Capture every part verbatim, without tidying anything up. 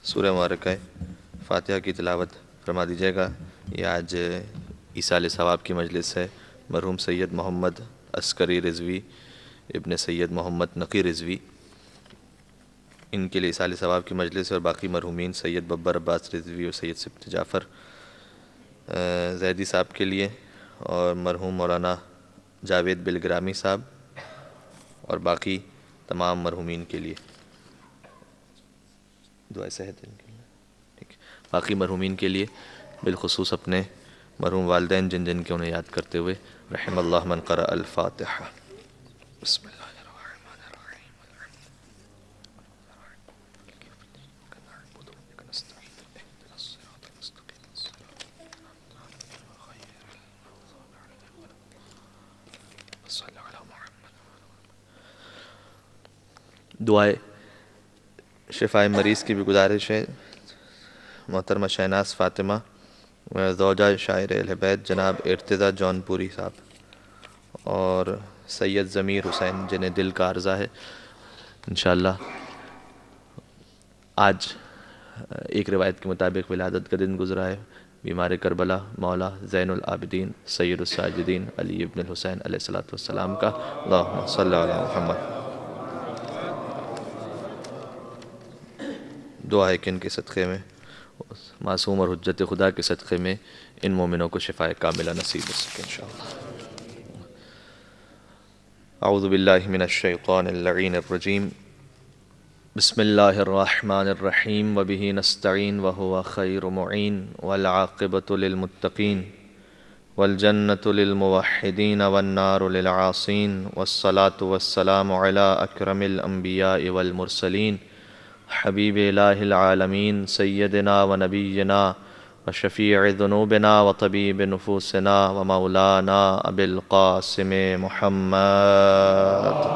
سورہ مبارکہ فاتحہ کی تلاوت فرما دیجیے گا۔ یہ آج ایصال ثواب کی مجلس ہے۔ مرحوم سید محمد عسکری رضوی ابن سید محمد نقی رضوی، ان کے لیے ایصال ثواب کی مجلس ہے، اور باقی مرحومین سید ببر عباس رضوی اور سید سبت جعفر زیدی صاحب کے لیے، اور مرحوم مولانا جاوید بلگرامی صاحب اور باقی تمام مرحومین کے لیے دعائے صحت ان کے لیے، ٹھیک ہے۔ باقی مرحومین کے لیے بالخصوص اپنے مرحوم والدین جن جن کے انہیں یاد کرتے ہوئے رحم اللہ من قرأ الفاتحہ۔ بسم اللہ الرحمن الرحیم۔ دعائے شفائے مریض کی بھی گزارش ہے۔ محترمہ شہناز فاطمہ زوجہ شاعر اہل بیت جناب ارتضیٰ جون پوری صاحب اور سید ضمیر حسین جنہیں دل کا عرضہ ہے، انشاءاللہ آج ایک روایت کے مطابق ولادت کا دن گزرا ہے۔ بیمار کربلا مولا زین العابدین سید الساجدین علی ابن الحسین علیہ السلام کا اللہم صلی علی محمد۔ دعا ہے کہ ان کے صدقے میں، معصوم اور حجت خدا کے صدقے میں ان مومنوں کو شفاء کاملہ نصیب ہو سکے انشاءاللہ۔ اعوذ باللہ من الشیطان اللعین الرجیم، بسم اللہ الرحمن الرحیم، وبہ نستعین وہو خیر معین، والعاقبۃ للمتقین، والجنۃ للموحدین والنار للعاصین، والصلاة والسلام علی اکرم الانبیاء والمرسلین، حبیب الہ العالمین سیدنا و نبینا و شفیع ذنوبنا و طبیب نفوسنا و مولانا ابی القاسم محمد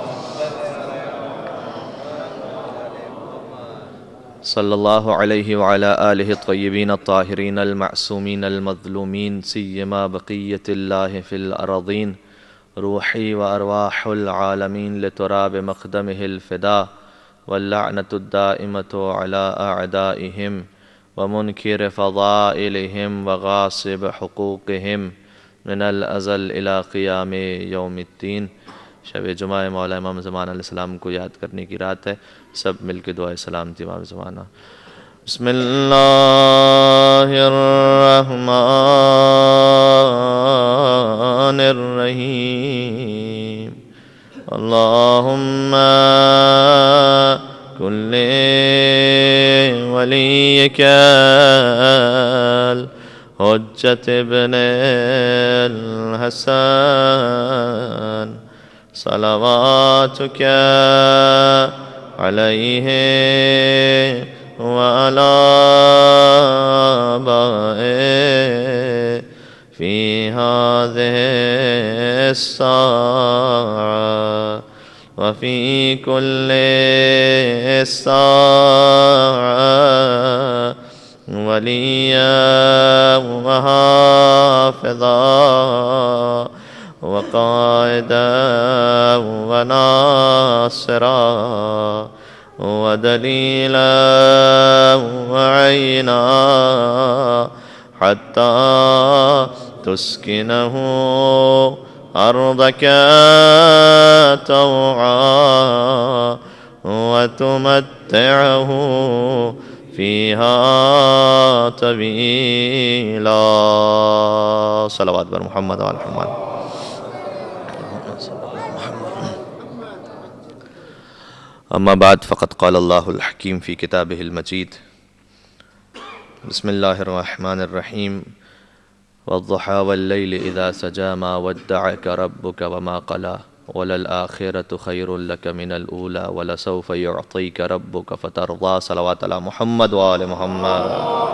صلی اللہ علیہ وعلا آلہ الطیبین الطاہرین المعصومین المظلومین، سیما بقیت اللہ فی الارضین، روحی و ارواح العالمین لتراب مقدمہ الفدا، واللعنة الدائمة على أعدائهم ومنكر فضائلهم وغاصب حقوقهم من الازل إلى قیام یوم الدین۔ شب جمعہ مولا امام زمان علیہ السلام کو یاد کرنے کی رات ہے، سب مل کے دعائے سلامتی امام زمانہ۔ بسم اللہ الرحمن الرحیم، اللہم کل ولیک الحجت ابن الحسن صلواتک علیہ وعلی آبائہ فی هذه الساعة وفي كل ساعة وليا وحافظا وقائدا وناصرا ودليلا وعينا حتى تسكنه أرضك طوعا وتمتعه فيها طويلا۔ صلوات بر محمد وعلى محمد۔ اما بعد فقد قال اللہ الحکیم فی کتابہ المجید، بسم اللہ الرحمن الرحیم، والضحى واللیل اذا سجى ما ودعك ربك وما قلى وللآخرة خير لك من الأولى ولسوف يعطيك ربك فترضى۔ صلوات علی محمد وآل محمد۔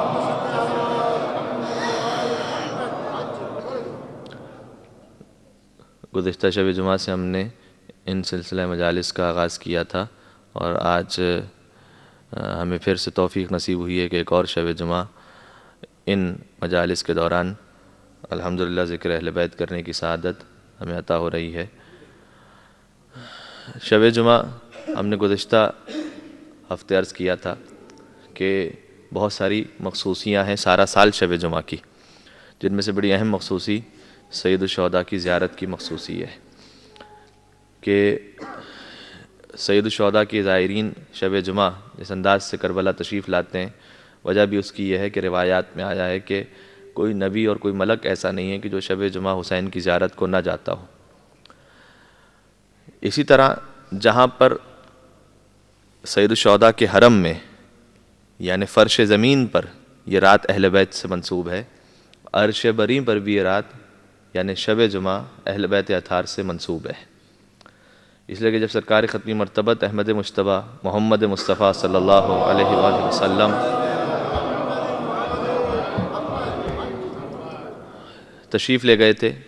گزشتہ شب جمعہ سے ہم نے ان سلسلہ مجالس کا آغاز کیا تھا، اور آج ہمیں پھر سے توفیق نصیب ہوئی ہے کہ ایک اور شب جمعہ ان مجالس کے دوران الحمدللہ ذکر اہل بیت کرنے کی سعادت ہمیں عطا ہو رہی ہے۔ شب جمعہ ہم نے گزشتہ ہفتے عرض کیا تھا کہ بہت ساری مخصوصیاں ہیں سارا سال شب جمعہ کی، جن میں سے بڑی اہم مخصوصی سید الشہداء کی زیارت کی مخصوصی ہے کہ سید الشہداء کے زائرین شب جمعہ اس انداز سے کربلا تشریف لاتے ہیں۔ وجہ بھی اس کی یہ ہے کہ روایات میں آیا ہے کہ کوئی نبی اور کوئی ملک ایسا نہیں ہے کہ جو شب جمعہ حسین کی زیارت کو نہ جاتا ہو۔ اسی طرح جہاں پر سید الشہداء کے حرم میں یعنی فرش زمین پر یہ رات اہل بیت سے منسوب ہے، عرش بری پر بھی یہ رات یعنی شب جمعہ اہل بیت اطہار سے منسوب ہے، اس لیے کہ جب سرکار ختمی مرتبت احمد مجتبیٰ محمد مصطفیٰ صلی اللہ علیہ وآلہ وسلم تشریف لے گئے تھے،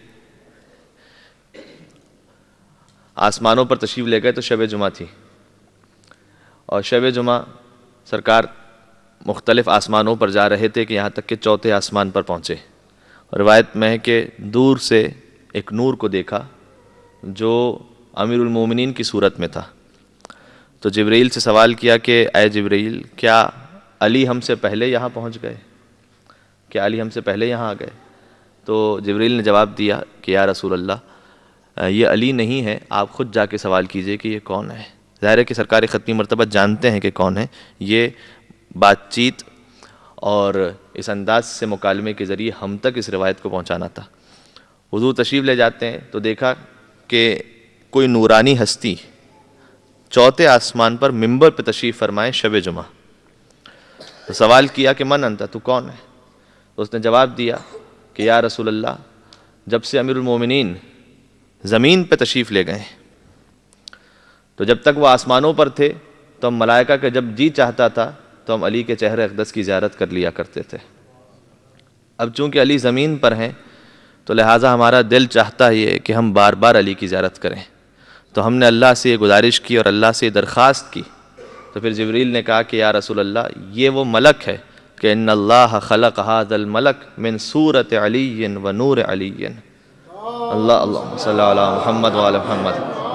آسمانوں پر تشریف لے گئے تو شب جمعہ تھی، اور شب جمعہ سرکار مختلف آسمانوں پر جا رہے تھے کہ یہاں تک کہ چوتھے آسمان پر پہنچے۔ روایت میں ہے کہ دور سے ایک نور کو دیکھا جو امیر المومنین کی صورت میں تھا، تو جبرائیل سے سوال کیا کہ اے جبرائیل، کیا علی ہم سے پہلے یہاں پہنچ گئے؟ کیا علی ہم سے پہلے یہاں آ گئے؟ تو جبرائیل نے جواب دیا کہ یا رسول اللہ، یہ علی نہیں ہے، آپ خود جا کے سوال کیجئے کہ یہ کون ہے۔ ظاہر ہے کہ سرکار ختمی مرتبہ جانتے ہیں کہ کون ہے، یہ بات چیت اور اس انداز سے مکالمے کے ذریعے ہم تک اس روایت کو پہنچانا تھا۔ حضور تشریف لے جاتے ہیں تو دیکھا کہ کوئی نورانی ہستی چوتھے آسمان پر منبر پہ تشریف فرمائے شب جمعہ۔ تو سوال کیا کہ من انت، تو کون ہے؟ تو اس نے جواب دیا کہ یا رسول اللہ، جب سے امیر المومنین زمین پہ تشریف لے گئے تو جب تک وہ آسمانوں پر تھے تو ہم ملائکہ کا جب جی چاہتا تھا تو ہم علی کے چہرے اقدس کی زیارت کر لیا کرتے تھے۔ اب چونکہ علی زمین پر ہیں تو لہٰذا ہمارا دل چاہتا ہی ہے کہ ہم بار بار علی کی زیارت کریں، تو ہم نے اللہ سے یہ گزارش کی اور اللہ سے یہ درخواست کی۔ تو پھر جبریل نے کہا کہ یا رسول اللہ، یہ وہ ملک ہے کہ ان اللہ خلق هذا الملک من صورت علی و نور علی۔ اللہ اللہ صلی علی محمد وعلی محمد۔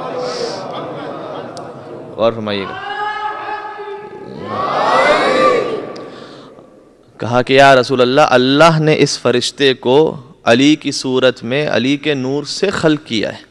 اور فرمائیے گا، کہا کہ یا رسول اللہ، اللہ نے اس فرشتے کو علی کی صورت میں علی کے نور سے خلق کیا ہے۔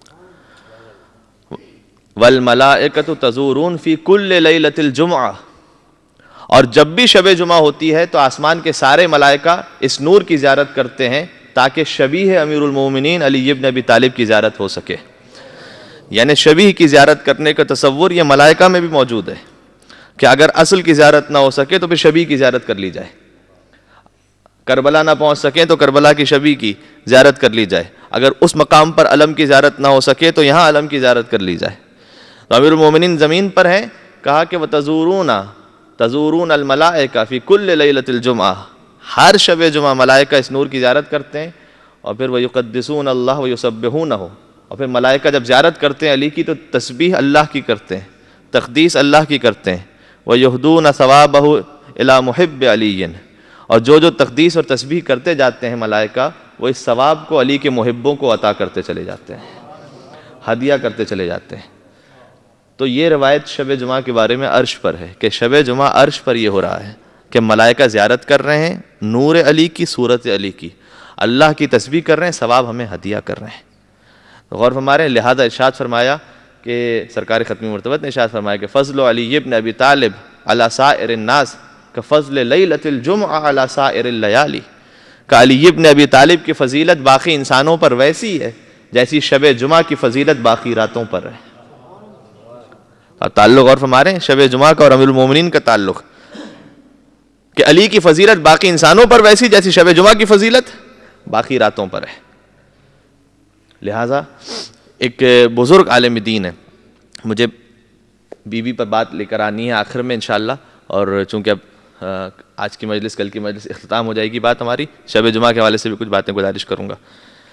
والملائکۃ تزورون فی کل لیلۃ الجمعہ، اور جب بھی شب جمعہ ہوتی ہے تو آسمان کے سارے ملائکہ اس نور کی زیارت کرتے ہیں تاکہ شبیہ امیر المومنین علی ابن ابی طالب کی زیارت ہو سکے۔ یعنی شبیہ کی زیارت کرنے کا تصور یہ ملائکہ میں بھی موجود ہے کہ اگر اصل کی زیارت نہ ہو سکے تو پھر شبیہ کی زیارت کر لی جائے، کربلا نہ پہنچ سکیں تو کربلا کی شبیہ کی زیارت کر لی جائے، اگر اس مقام پر علم کی زیارت نہ ہو سکے تو یہاں علم کی زیارت کر لی جائے۔ تو امیر المومنین زمین پر ہیں، کہا کہ وَتَزُورُونَ تَزُورُونَ الْمَلَائِكَ فِي كُلِّ لَيْلَةِ الْجُمْعَةِ، ہر شب جمعہ ملائکہ اس نور کی زیارت کرتے ہیں، اور پھر وَيُقَدِّسُونَ اللَّهَ وَيُسَبِّحُونَهُ، اور پھر ملائکہ جب زیارت کرتے ہیں علی کی تو تسبیح اللہ کی کرتے ہیں، تقدیس اللہ کی کرتے ہیں۔ وَيُهْدُونَ ثَوَابَهُ إِلَى مُحِبِّ عَلِيٍّ، اور جو جو تقدیس اور تسبیح کرتے جاتے ہیں ملائکہ، وہ اس ثواب کو علی کے محبوں کو عطا کرتے چلے جاتے ہیں، ہدیہ کرتے چلے جاتے ہیں۔ تو یہ روایت شب جمعہ کے بارے میں عرش پر ہے کہ شب جمعہ عرش پر یہ ہو رہا ہے کہ ملائکہ زیارت کر رہے ہیں نور علی کی، صورت علی کی، اللہ کی تسبیح کر رہے ہیں، ثواب ہمیں ہدیہ کر رہے ہیں۔ غور فرمارے، لہذا ارشاد فرمایا کہ سرکار ختمی مرتبت نے ارشاد فرمایا کہ فضل علی ابن ابی طالب علی سائر الناس کفضل لیلۃ الجمعہ علی سائر اللیالی، کہ علی ابن ابی طالب کی فضیلت باقی انسانوں پر ویسی ہے جیسی شب جمعہ کی فضیلت باقی راتوں پر ہے۔ اور تعلق اور فرما رہے ہیں شب جمعہ کا اور امیر المومنین کا تعلق کہ علی کی فضیلت باقی انسانوں پر ویسی جیسی شب جمعہ کی فضیلت باقی راتوں پر ہے۔ لہٰذا ایک بزرگ عالم دین ہے، مجھے بی بی پر بات لے کر آنی ہے آخر میں انشاءاللہ، اور چونکہ اب آج کی مجلس کل کی مجلس اختتام ہو جائے گی بات ہماری، شب جمعہ کے حوالے سے بھی کچھ باتیں گزارش کروں گا۔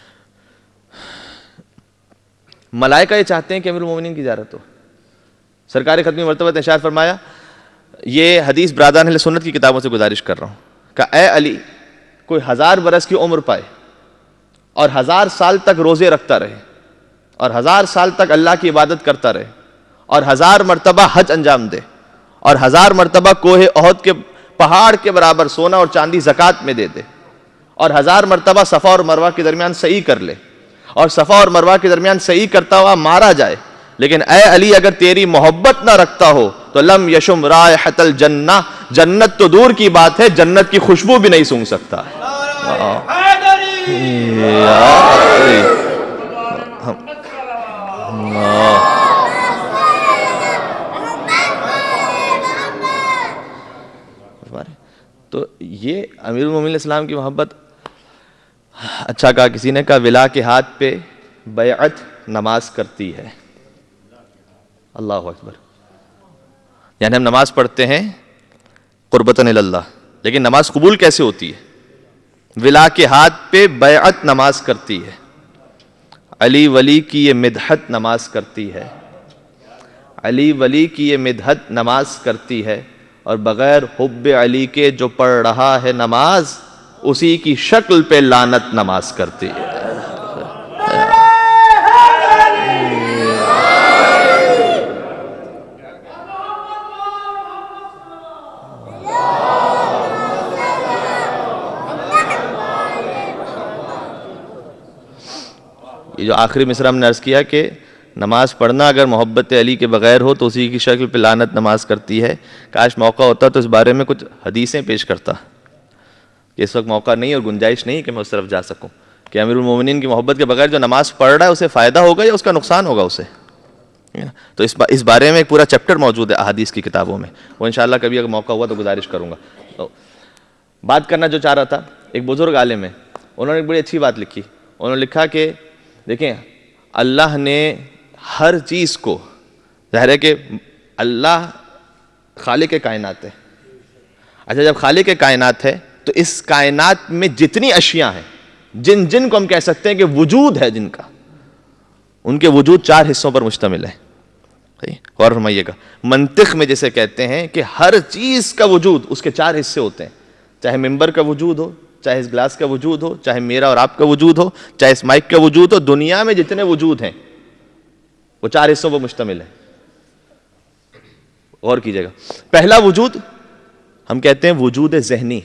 ملائکہ یہ چاہتے ہیں کہ امیر المومنین کی زیارت ہو۔ سرکار ختمی مرتبہ نے ارشاد فرمایا، یہ حدیث برادران اہل سنت کی کتابوں سے گزارش کر رہا ہوں کہ اے علی، کوئی ہزار برس کی عمر پائے اور ہزار سال تک روزے رکھتا رہے اور ہزار سال تک اللہ کی عبادت کرتا رہے اور ہزار مرتبہ حج انجام دے اور ہزار مرتبہ کوہ احد کے پہاڑ کے برابر سونا اور چاندی زکوٰۃ میں دے دے، اور ہزار مرتبہ صفا اور مروہ کے درمیان سعی کر لے، اور صفا اور مروہ کے درمیان سعی کرتا ہوا مارا جائے، لیکن اے علی اگر تیری محبت نہ رکھتا ہو تو لم یشم رائحۃ الجنہ، جنت تو دور کی بات ہے جنت کی خوشبو بھی نہیں سونگھ سکتا ہے۔ تو یہ امیر المومنین اسلام کی محبت، اچھا کہا کسی نے، کہا ولا کے ہاتھ پہ بیعت نماز کرتی ہے۔ اللہ اکبر، یعنی ہم نماز پڑھتے ہیں قربتاً اللہ، لیکن نماز قبول کیسے ہوتی ہے؟ ولا کے ہاتھ پہ بیعت نماز کرتی ہے، علی ولی کی یہ مدحت نماز کرتی ہے، علی ولی کی یہ مدحت نماز کرتی ہے، اور بغیر حب علی کے جو پڑھ رہا ہے نماز اسی کی شکل پہ لعنت نماز کرتی ہے۔ یہ جو آخری مصرع ہم نے عرض کیا کہ نماز پڑھنا اگر محبت علی کے بغیر ہو تو اسی کی شکل پہ لعنت نماز کرتی ہے، کاش موقع ہوتا تو اس بارے میں کچھ حدیثیں پیش کرتا، اس وقت موقع نہیں اور گنجائش نہیں کہ میں اس طرف جا سکوں کہ امیر المومنین کی محبت کے بغیر جو نماز پڑھ رہا ہے اسے فائدہ ہوگا یا اس کا نقصان ہوگا اسے۔ تو اس بارے میں ایک پورا چیپٹر موجود ہے احادیث کی کتابوں میں، وہ انشاءاللہ کبھی اگر موقع ہوا تو گزارش کروں گا۔ تو بات کرنا جو چاہ رہا تھا، ایک بزرگ عالم ہے، انہوں نے ایک بڑی اچھی بات لکھی، انہوں نے لکھا کہ دیکھیں اللہ نے ہر چیز کو، ظاہر ہے کہ اللہ خالق کائنات ہے، اچھا جب خالق کائنات ہے تو اس کائنات میں جتنی اشیاء ہیں، جن جن کو ہم کہہ سکتے ہیں کہ وجود ہے جن کا، ان کے وجود چار حصوں پر مشتمل ہے۔ غور فرمائیے گا، منطق میں جسے کہتے ہیں کہ ہر چیز کا وجود اس کے چار حصے ہوتے ہیں، چاہے ممبر کا وجود ہو، چاہے اس گلاس کا وجود ہو، چاہے میرا اور آپ کا وجود ہو، چاہے اس مائک کا وجود ہو، دنیا میں جتنے وجود ہیں وہ چار حصوں پر مشتمل ہے۔ غور کیجئے گا، پہلا وجود ہم کہتے ہیں وجود ذہنی،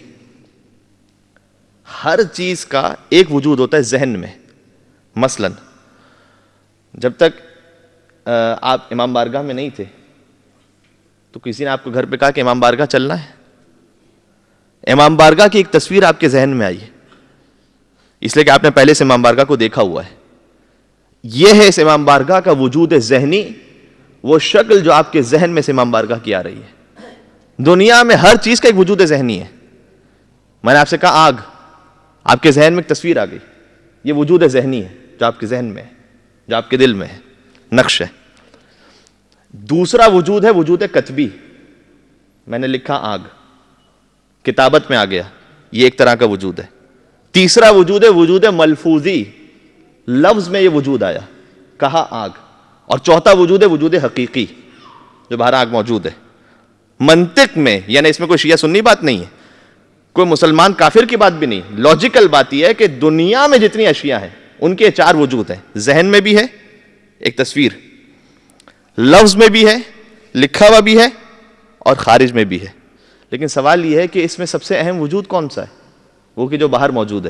ہر چیز کا ایک وجود ہوتا ہے ذہن میں۔ مثلا جب تک آپ امام بارگاہ میں نہیں تھے تو کسی نے آپ کو گھر پہ کہا کہ امام بارگاہ چلنا ہے، امام بارگاہ کی ایک تصویر آپ کے ذہن میں آئی ہے، اس لیے کہ آپ نے پہلے سے امام بارگاہ کو دیکھا ہوا ہے۔ یہ ہے اس امام بارگاہ کا وجود ذہنی، وہ شکل جو آپ کے ذہن میں سے امام بارگاہ کی آ رہی ہے۔ دنیا میں ہر چیز کا ایک وجود ذہنی ہے۔ میں نے آپ سے کہا آگ، آپ کے ذہن میں ایک تصویر آ گئی، یہ وجود ذہنی ہے جو آپ کے ذہن میں ہے، جو آپ کے دل میں ہے، نقش ہے۔ دوسرا وجود ہے وجود کتبی، میں نے لکھا آگ، کتابت میں آ گیا، یہ ایک طرح کا وجود ہے۔ تیسرا وجود ہے وجود ملفوظی، لفظ میں یہ وجود آیا، کہا آگ۔ اور چوتھا وجود ہے وجود حقیقی، جو باہر آگ موجود ہے۔ منطق میں، یعنی اس میں کوئی شیعہ سنی بات نہیں ہے، کوئی مسلمان کافر کی بات بھی نہیں، لاجیکل بات یہ ہے کہ دنیا میں جتنی اشیاء ہیں ان کے چار وجود ہیں، ذہن میں بھی ہے ایک تصویر، لفظ میں بھی ہے، لکھا ہوا بھی ہے، اور خارج میں بھی ہے۔ لیکن سوال یہ ہے کہ اس میں سب سے اہم وجود کون سا ہے؟ وہ کہ جو باہر موجود ہے۔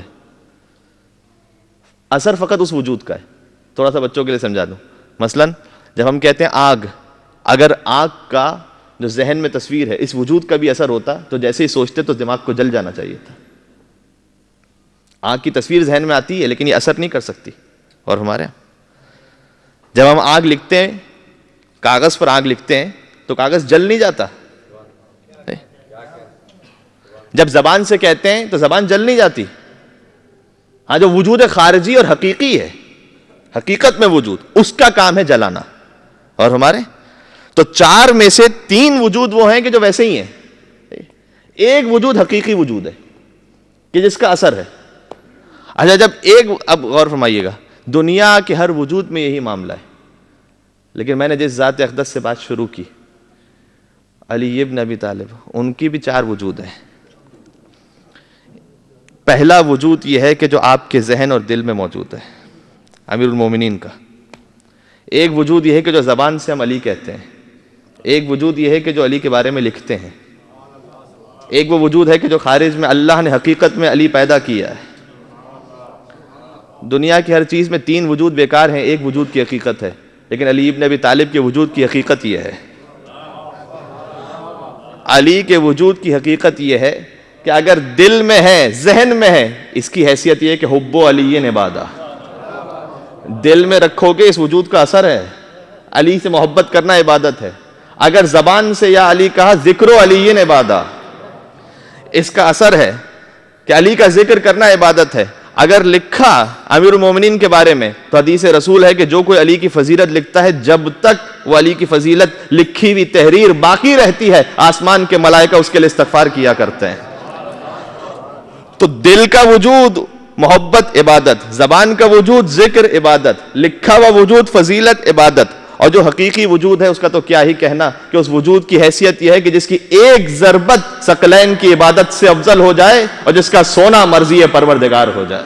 اثر فقط اس وجود کا ہے۔ تھوڑا سا بچوں کے لیے سمجھا دوں، مثلا جب ہم کہتے ہیں آگ، اگر آگ کا جو ذہن میں تصویر ہے اس وجود کا بھی اثر ہوتا تو جیسے ہی سوچتے تو دماغ کو جل جانا چاہیے تھا۔ آگ کی تصویر ذہن میں آتی ہے لیکن یہ اثر نہیں کر سکتی۔ اور ہمارے جب ہم آگ لکھتے ہیں، کاغذ پر آگ لکھتے ہیں تو کاغذ جل نہیں جاتا، جب زبان سے کہتے ہیں تو زبان جل نہیں جاتی۔ ہاں جو وجود خارجی اور حقیقی ہے، حقیقت میں وجود، اس کا کام ہے جلانا۔ اور ہمارے تو چار میں سے تین وجود وہ ہیں کہ جو ویسے ہی ہیں، ایک وجود حقیقی وجود ہے کہ جس کا اثر ہے۔ اچھا جب ایک، اب غور فرمائیے گا، دنیا کے ہر وجود میں یہی معاملہ ہے، لیکن میں نے جس ذات اقدس سے بات شروع کی، علی ابن ابی طالب، ان کی بھی چار وجود ہیں۔ پہلا وجود یہ ہے کہ جو آپ کے ذہن اور دل میں موجود ہے، امیر المومنین کا۔ ایک وجود یہ ہے کہ جو زبان سے ہم علی کہتے ہیں، ایک وجود یہ ہے کہ جو علی کے بارے میں لکھتے ہیں، ایک وہ وجود ہے کہ جو خارج میں اللہ نے حقیقت میں علی پیدا کیا ہے۔ دنیا کی ہر چیز میں تین وجود بیکار ہیں، ایک وجود کی حقیقت ہے، لیکن علی ابن ابی طالب کے وجود کی حقیقت یہ ہے، علی کے وجود کی حقیقت یہ ہے کہ اگر دل میں ہے، ذہن میں ہے، اس کی حیثیت یہ ہے کہ حب علی عبادہ، دل میں رکھو گے اس وجود کا اثر ہے، علی سے محبت کرنا عبادت ہے۔ اگر زبان سے یا علی کہا ذکر علی عبادہ، اس کا اثر ہے کہ علی کا ذکر کرنا عبادت ہے۔ اگر لکھا امیر المومنین کے بارے میں تو حدیث رسول ہے کہ جو کوئی علی کی فضیلت لکھتا ہے، جب تک وہ علی کی فضیلت لکھی ہوئی تحریر باقی رہتی ہے، آسمان کے ملائکہ اس کے لیے استغفار کیا کرتے ہیں۔ تو دل کا وجود محبت عبادت، زبان کا وجود ذکر عبادت، لکھا ہوا وجود فضیلت عبادت، اور جو حقیقی وجود ہے اس کا تو کیا ہی کہنا کہ اس وجود کی حیثیت یہ ہے کہ جس کی ایک ضربت ثقلین کی عبادت سے افضل ہو جائے اور جس کا سونا مرضی پروردگار ہو جائے۔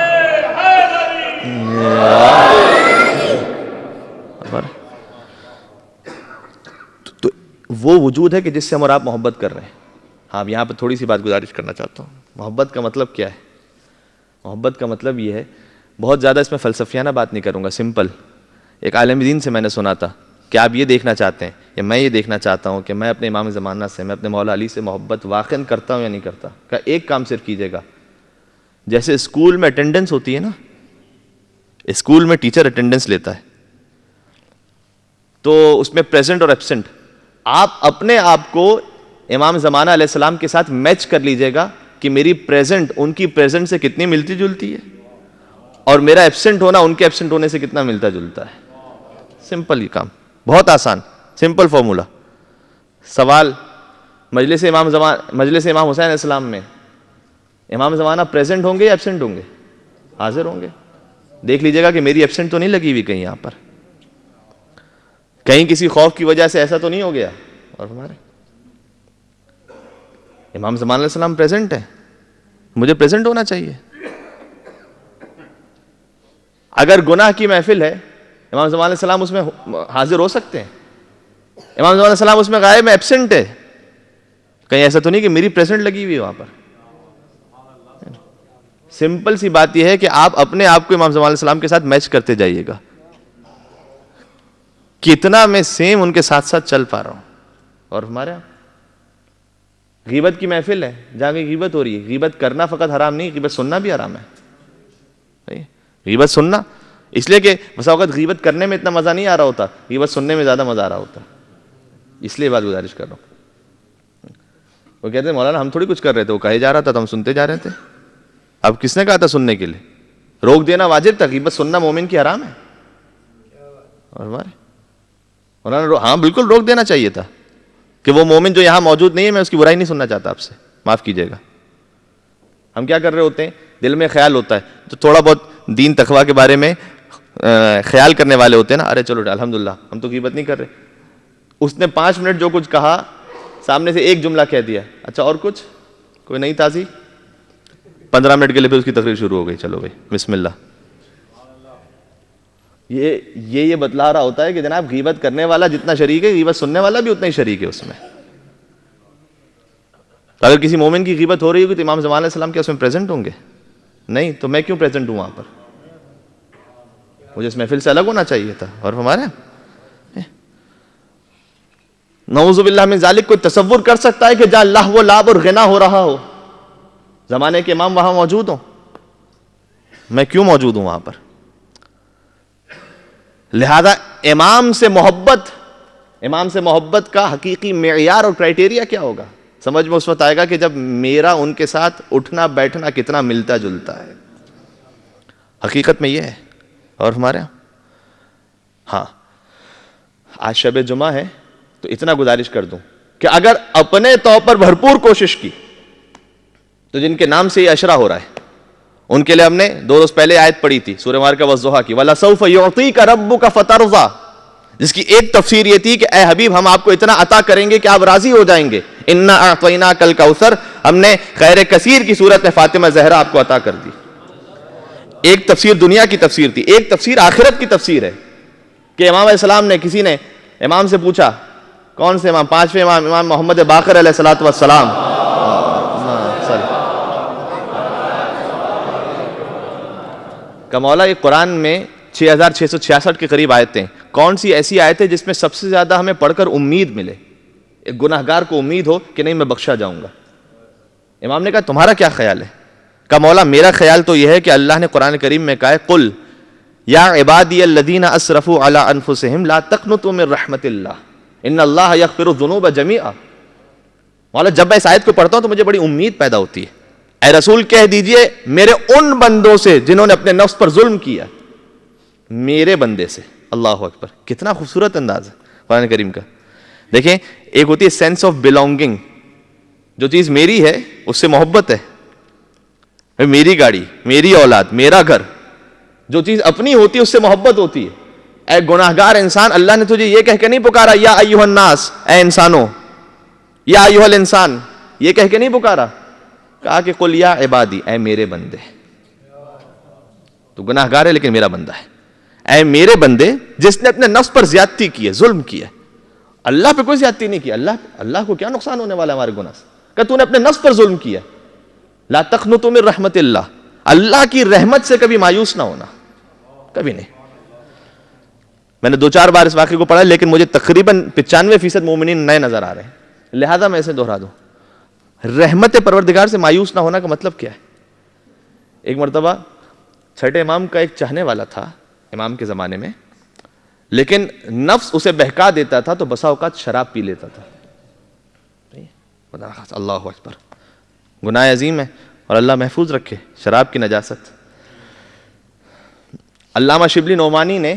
تو وہ وجود ہے کہ جس سے ہم اور آپ محبت کر رہے ہیں۔ ہاں یہاں پہ تھوڑی سی بات گزارش کرنا چاہتا ہوں۔ محبت کا مطلب کیا ہے؟ محبت کا مطلب یہ ہے، بہت زیادہ اس میں فلسفیانہ بات نہیں کروں گا، سمپل۔ ایک عالم دین سے میں نے سنا تھا کہ آپ یہ دیکھنا چاہتے ہیں یا میں یہ دیکھنا چاہتا ہوں کہ میں اپنے امام زمانہ سے، میں اپنے مولا علی سے محبت واقعاً کرتا ہوں یا نہیں کرتا۔ کہ ایک کام صرف کیجیے گا، جیسے اسکول میں اٹینڈنس ہوتی ہے نا، اسکول میں ٹیچر اٹینڈنس لیتا ہے تو اس میں پریزنٹ اور ایبسنٹ، آپ اپنے آپ کو امام زمانہ علیہ السلام کے ساتھ میچ کر لیجیے گا کہ میری پریزنٹ ان کی پریزنٹ سے کتنی ملتی جلتی ہے اور میرا ایبسنٹ ہونا ان کے ایبسنٹ ہونے سے کتنا ملتا جلتا ہے۔ سمپل یہ کام، بہت آسان، سمپل فارمولا۔ سوال، مجلس امام زمان مجلس امام حسین علیہ السلام میں امام زمانہ پریزنٹ ہوں گے یا ایبسنٹ ہوں گے؟ حاضر ہوں گے۔ دیکھ لیجیے گا کہ میری ایبسنٹ تو نہیں لگی ہوئی کہیں، یہاں پر کہیں کسی خوف کی وجہ سے ایسا تو نہیں ہو گیا۔ اور ہمارے امام زمان علیہ السلام پریزنٹ ہے، مجھے پریزنٹ ہونا چاہیے۔ اگر گناہ کی محفل ہے، امام زمان علیہ السلام اس میں حاضر ہو سکتے ہیں؟ امام زمان علیہ السلام اس میں غائب ہے، ایبسنٹ ہے، کہیں ایسا تو نہیں کہ میری پریزنٹ لگی ہوئی ہے وہاں پر۔ سمپل سی بات یہ ہے کہ آپ اپنے آپ کو امام زمان علیہ السلام کے ساتھ میچ کرتے جائیے گا، کتنا میں سیم ان کے ساتھ ساتھ چل پا رہا ہوں۔ اور ہمارے یہاں غیبت کی محفل ہے، جہاں کی غیبت ہو رہی ہے، غیبت کرنا فقط حرام نہیں، غیبت سننا بھی حرام ہے۔ غیبت سننا اس لیے کہ بسا اوقات غیبت کرنے میں اتنا مزہ نہیں آ رہا ہوتا، غیبت سننے میں زیادہ مزہ آ رہا ہوتا، اس لیے بات گزارش کر رہا ہوں۔ وہ کہتے ہیں مولانا ہم تھوڑی کچھ کر رہے تھے، وہ کہے جا رہا تھا تو ہم سنتے جا رہے تھے۔ اب کس نے کہا تھا سننے کے لیے؟ روک دینا واجب تھا، غیبت سننا مومن کی حرام ہے۔ اور ہمارے مولانا ہاں بالکل روک دینا چاہیے تھا کہ وہ مومن جو یہاں موجود نہیں ہے، میں اس کی برائی نہیں سننا چاہتا، آپ سے معاف کیجیے گا۔ ہم کیا کر رہے ہوتے ہیں، دل میں خیال ہوتا ہے تو تھوڑا بہت دین تقویٰ کے بارے میں خیال کرنے والے ہوتے ہیں نا، ارے چلو الحمدللہ ہم تو غیبت نہیں کر رہے۔ اس نے پانچ منٹ جو کچھ کہا، سامنے سے ایک جملہ کہہ دیا، اچھا اور کچھ کوئی نئی تازی، پندرہ منٹ کے لیے پھر اس کی تقریر شروع ہو گئی، چلو بھائی بسم اللہ۔ یہ یہ یہ بتلا رہا ہوتا ہے کہ جناب غیبت کرنے والا جتنا شریک ہے، غیبت سننے والا بھی اتنا ہی شریک ہے اس میں۔ اگر کسی مومن کی غیبت ہو رہی ہوگی تو امام زمان علیہ السلام کیا اس میں پریزنٹ ہوں گے؟ نہیں، تو میں کیوں پریزنٹ ہوں وہاں پر؟ مجھے اس محفل سے الگ ہونا چاہیے تھا۔ اور ہمارے نعوذ باللہ من ذالک، کوئی تصور کر سکتا ہے کہ جہاں لہو و لعب اور غنا ہو رہا ہو، زمانے کے امام وہاں موجود ہوں؟ میں کیوں موجود ہوں وہاں پر؟ لہذا امام سے محبت امام سے محبت کا حقیقی معیار اور کرائٹیریا کیا ہوگا؟ سمجھ میں اس وقت آئے گا کہ جب میرا ان کے ساتھ اٹھنا بیٹھنا کتنا ملتا جلتا ہے۔ حقیقت میں یہ ہے۔ اور ہمارے ہاں آج شب جمعہ ہے تو اتنا گزارش کر دوں کہ اگر اپنے طور پر بھرپور کوشش کی تو جن کے نام سے یہ اشرا ہو رہا ہے ان کے لیے ہم نے دو روز پہلے آیت پڑھی تھی سورہ مبارکہ والضحیٰ کی، وَلَسَوْفَ يُعْطِيكَ رَبُّكَ فَتَرْضَىٰ، جس کی ایک تفسیر یہ تھی کہ اے حبیب ہم آپ کو اتنا عطا کریں گے کہ آپ راضی ہو جائیں گے۔ اِنَّا أَعْطَيْنَاكَ الْكَوْثَرَ، ہم نے خیر کثیر کی صورت میں فاطمہ زہرا آپ کو عطا کر دی۔ ایک تفسیر دنیا کی تفسیر تھی، ایک تفسیر آخرت کی تفسیر ہے کہ امام علیہ السلام نے، کسی نے امام سے پوچھا کون سے امام؟ پانچویں امام امام محمد باقر علیہ الصلوۃ والسلام. کا مولا یہ قرآن میں چھ ہزار چھ سو چھیاسٹھ کے قریب آیتیں، کون سی ایسی آیتیں جس میں سب سے زیادہ ہمیں پڑھ کر امید ملے، ایک گناہ گار کو امید ہو کہ نہیں میں بخشا جاؤں گا؟ امام نے کہا تمہارا کیا خیال ہے؟ کہ مولا میرا خیال تو یہ ہے کہ اللہ نے قرآن کریم میں کہا ہے قل یا عبادی الذین اسرفوا علی انفسہم لا تقنطوا من رحمت اللہ ان اللہ یغفر الذنوب جمیعا. مولا جب میں اس آیت کو پڑھتا ہوں تو مجھے بڑی امید پیدا ہوتی ہے. اے رسول کہہ دیجئے میرے ان بندوں سے جنہوں نے اپنے نفس پر ظلم کیا، میرے بندے سے. اللہ اکبر، کتنا خوبصورت انداز ہے قرآن کریم کا. دیکھیں ایک ہوتی ہے سینس آف بلونگنگ، جو چیز میری ہے اس سے محبت ہے، میری گاڑی، میری اولاد، میرا گھر. جو چیز اپنی ہوتی ہے اس سے محبت ہوتی ہے. اے گناہگار انسان، اللہ نے تجھے یہ کہہ کے نہیں پکارا یا ایھا الناس، اے انسانوں، یا ایھا الانسان، یہ کہہ کے نہیں پکارا. کہا کہ قل یا عبادی، اے میرے بندے. تو گناہگار ہے لیکن میرا بندہ ہے. اے میرے بندے جس نے اپنے نفس پر زیادتی کی ہے، ظلم کیا ہے. اللہ پہ کوئی زیادتی نہیں کی. اللہ اللہ کو کیا نقصان ہونے والا ہے ہمارے گناہ سے؟ کہ تو نے اپنے نفس پر ظلم کیا. لا تقنطوا من رحمت اللہ، اللہ کی رحمت سے کبھی مایوس نہ ہونا، کبھی نہیں. میں نے دو چار بار اس واقعے کو پڑھا لیکن مجھے تقریباً پچانوے فیصد مومنین نئے نظر آ رہے ہیں، لہذا میں اسے دہرا دوں. رحمت پروردگار سے مایوس نہ ہونا کا مطلب کیا ہے؟ ایک مرتبہ چھٹے امام کا ایک چاہنے والا تھا امام کے زمانے میں، لیکن نفس اسے بہکا دیتا تھا تو بسا اوقات شراب پی لیتا تھا. اللہ اکبر، گناہ عظیم ہے اور اللہ محفوظ رکھے شراب کی نجاست. علامہ شبلی نعمانی نے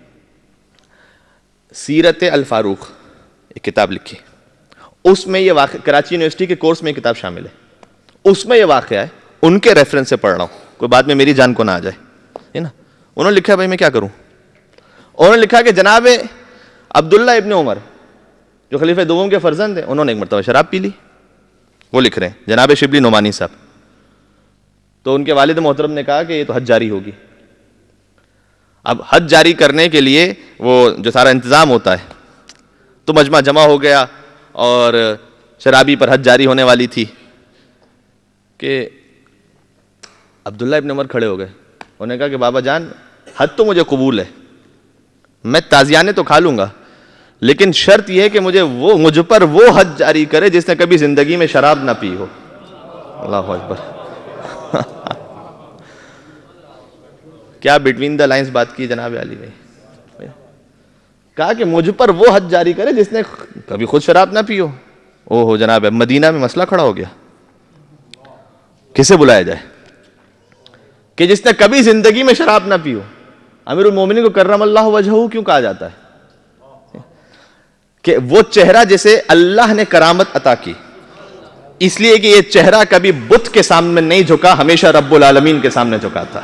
سیرت الفاروق ایک کتاب لکھی، اس میں یہ واقعہ کراچی یونیورسٹی کے کورس میں یہ کتاب شامل ہے. اس میں یہ واقعہ ہے، ان کے ریفرنس سے پڑھ رہا ہوں، کوئی بعد میں میری جان کو نہ آ جائے، ہے نا. انہوں نے لکھا بھائی میں کیا کروں. انہوں نے لکھا کہ جناب عبداللہ ابن عمر جو خلیفہ دوم کے فرزند ہیں، انہوں نے ایک مرتبہ شراب پی لی. وہ لکھ رہے ہیں جناب شبلی نعمانی صاحب. تو ان کے والد محترم نے کہا کہ یہ تو حج جاری ہوگی. اب حج جاری کرنے کے لیے وہ جو سارا انتظام ہوتا ہے تو مجمع جمع ہو گیا اور شرابی پر حج جاری ہونے والی تھی کہ عبداللہ ابن عمر کھڑے ہو گئے. انہوں نے کہا کہ بابا جان حج تو مجھے قبول ہے، میں تازیانے تو کھا لوں گا، لیکن شرط یہ ہے کہ مجھے وہ مجھ پر وہ حج جاری کرے جس نے کبھی زندگی میں شراب نہ پی ہو. اللہ اکبر. کیا بٹوین دا لائنز بات کی جناب علی بھائی. کہا کہ مجھ پر وہ حج جاری کرے جس نے کبھی خود شراب نہ پی ہو. او ہو جناب، مدینہ میں مسئلہ کھڑا ہو گیا، کسے بلایا جائے کہ جس نے کبھی زندگی میں شراب نہ پی ہو. امیر المومنین کو کرم اللہ وجہہ کیوں کہا جاتا ہے؟ کہ وہ چہرہ جسے اللہ نے کرامت عطا کی، اس لیے کہ یہ چہرہ کبھی بت کے سامنے نہیں جھکا، ہمیشہ رب العالمین کے سامنے جھکا تھا.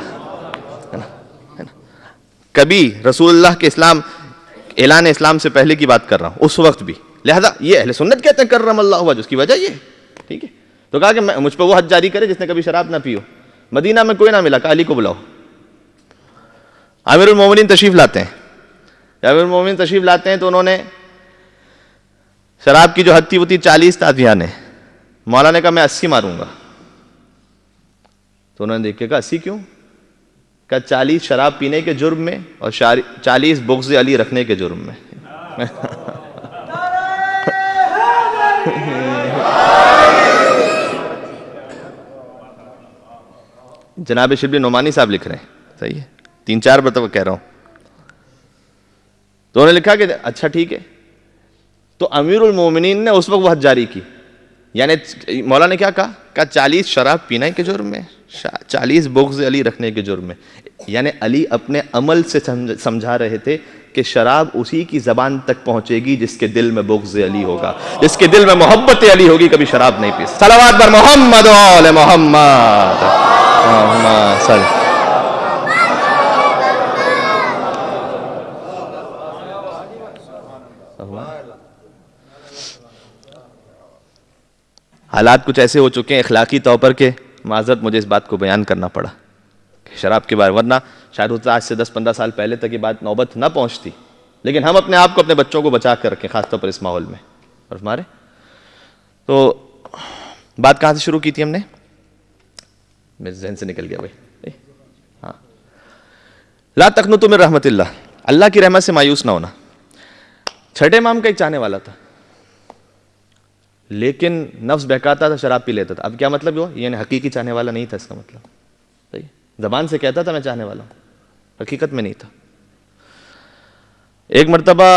کبھی رسول اللہ کے اسلام اعلان اسلام سے پہلے کی بات کر رہا ہوں، اس وقت بھی. لہذا یہ اہل سنت کہتے ہیں کرم اللہ وجہ، اس کی وجہ یہ ٹھیک ہے. تو کہا کہ مجھ پہ وہ حج جاری کرے جس نے کبھی شراب نہ پی ہو. مدینہ میں کوئی نہ ملا، کہا علی کو بلاؤ. امیر المومنین تشریف لاتے ہیں. امیر المومنین تشریف لاتے ہیں تو انہوں نے شراب کی جو حد تھی وہ تھی چالیس تازیاں نے. مولا نے کہا میں اسی ماروں گا. تو انہوں نے دیکھ کے کہا اسی کیوں؟ کہ چالیس شراب پینے کے جرم میں اور چالیس بغض علی رکھنے کے جرم میں. جناب شبلی نعمانی صاحب لکھ رہے ہیں، صحیح ہے، تین چار مرتبہ کہہ رہا ہوں. تو انہوں نے لکھا کہ اچھا ٹھیک ہے. تو امیر المومنین نے اس وقت وہ حد جاری کی. یعنی مولا نے کیا کہا؟ کہا چالیس شراب پینے کے جرم میں، چالیس بغض علی رکھنے کے جرم میں. یعنی علی اپنے عمل سے سمجھا رہے تھے کہ شراب اسی کی زبان تک پہنچے گی جس کے دل میں بغض علی ہوگا، جس کے دل میں محبت علی ہوگی، کبھی شراب نہیں پی. صلوات بر محمد و آل محمد. اللہم صل. حالات کچھ ایسے ہو چکے ہیں اخلاقی طور پر کہ معذرت مجھے اس بات کو بیان کرنا پڑا کہ شراب کے بارے، ورنہ شاید ہوتا آج سے دس پندرہ سال پہلے تک یہ بات نوبت نہ پہنچتی، لیکن ہم اپنے آپ کو اپنے بچوں کو بچا کر رکھیں، خاص طور پر اس ماحول میں. اور ہمارے تو بات کہاں سے شروع کی تھی ہم نے؟ میرے ذہن سے نکل گیا بھائی. ہاں، لا تقنطوا من رحمت اللہ، اللہ کی رحمت سے مایوس نہ ہونا. چھٹے امام کا ایک چاہنے والا تھا، لیکن نفس بہکاتا تھا، شراب پی لیتا تھا. اب کیا مطلب ہوا؟ یعنی حقیقی چاہنے والا نہیں تھا اس کا مطلب. صحیح، زبان سے کہتا تھا میں چاہنے والا ہوں، حقیقت میں نہیں تھا. ایک مرتبہ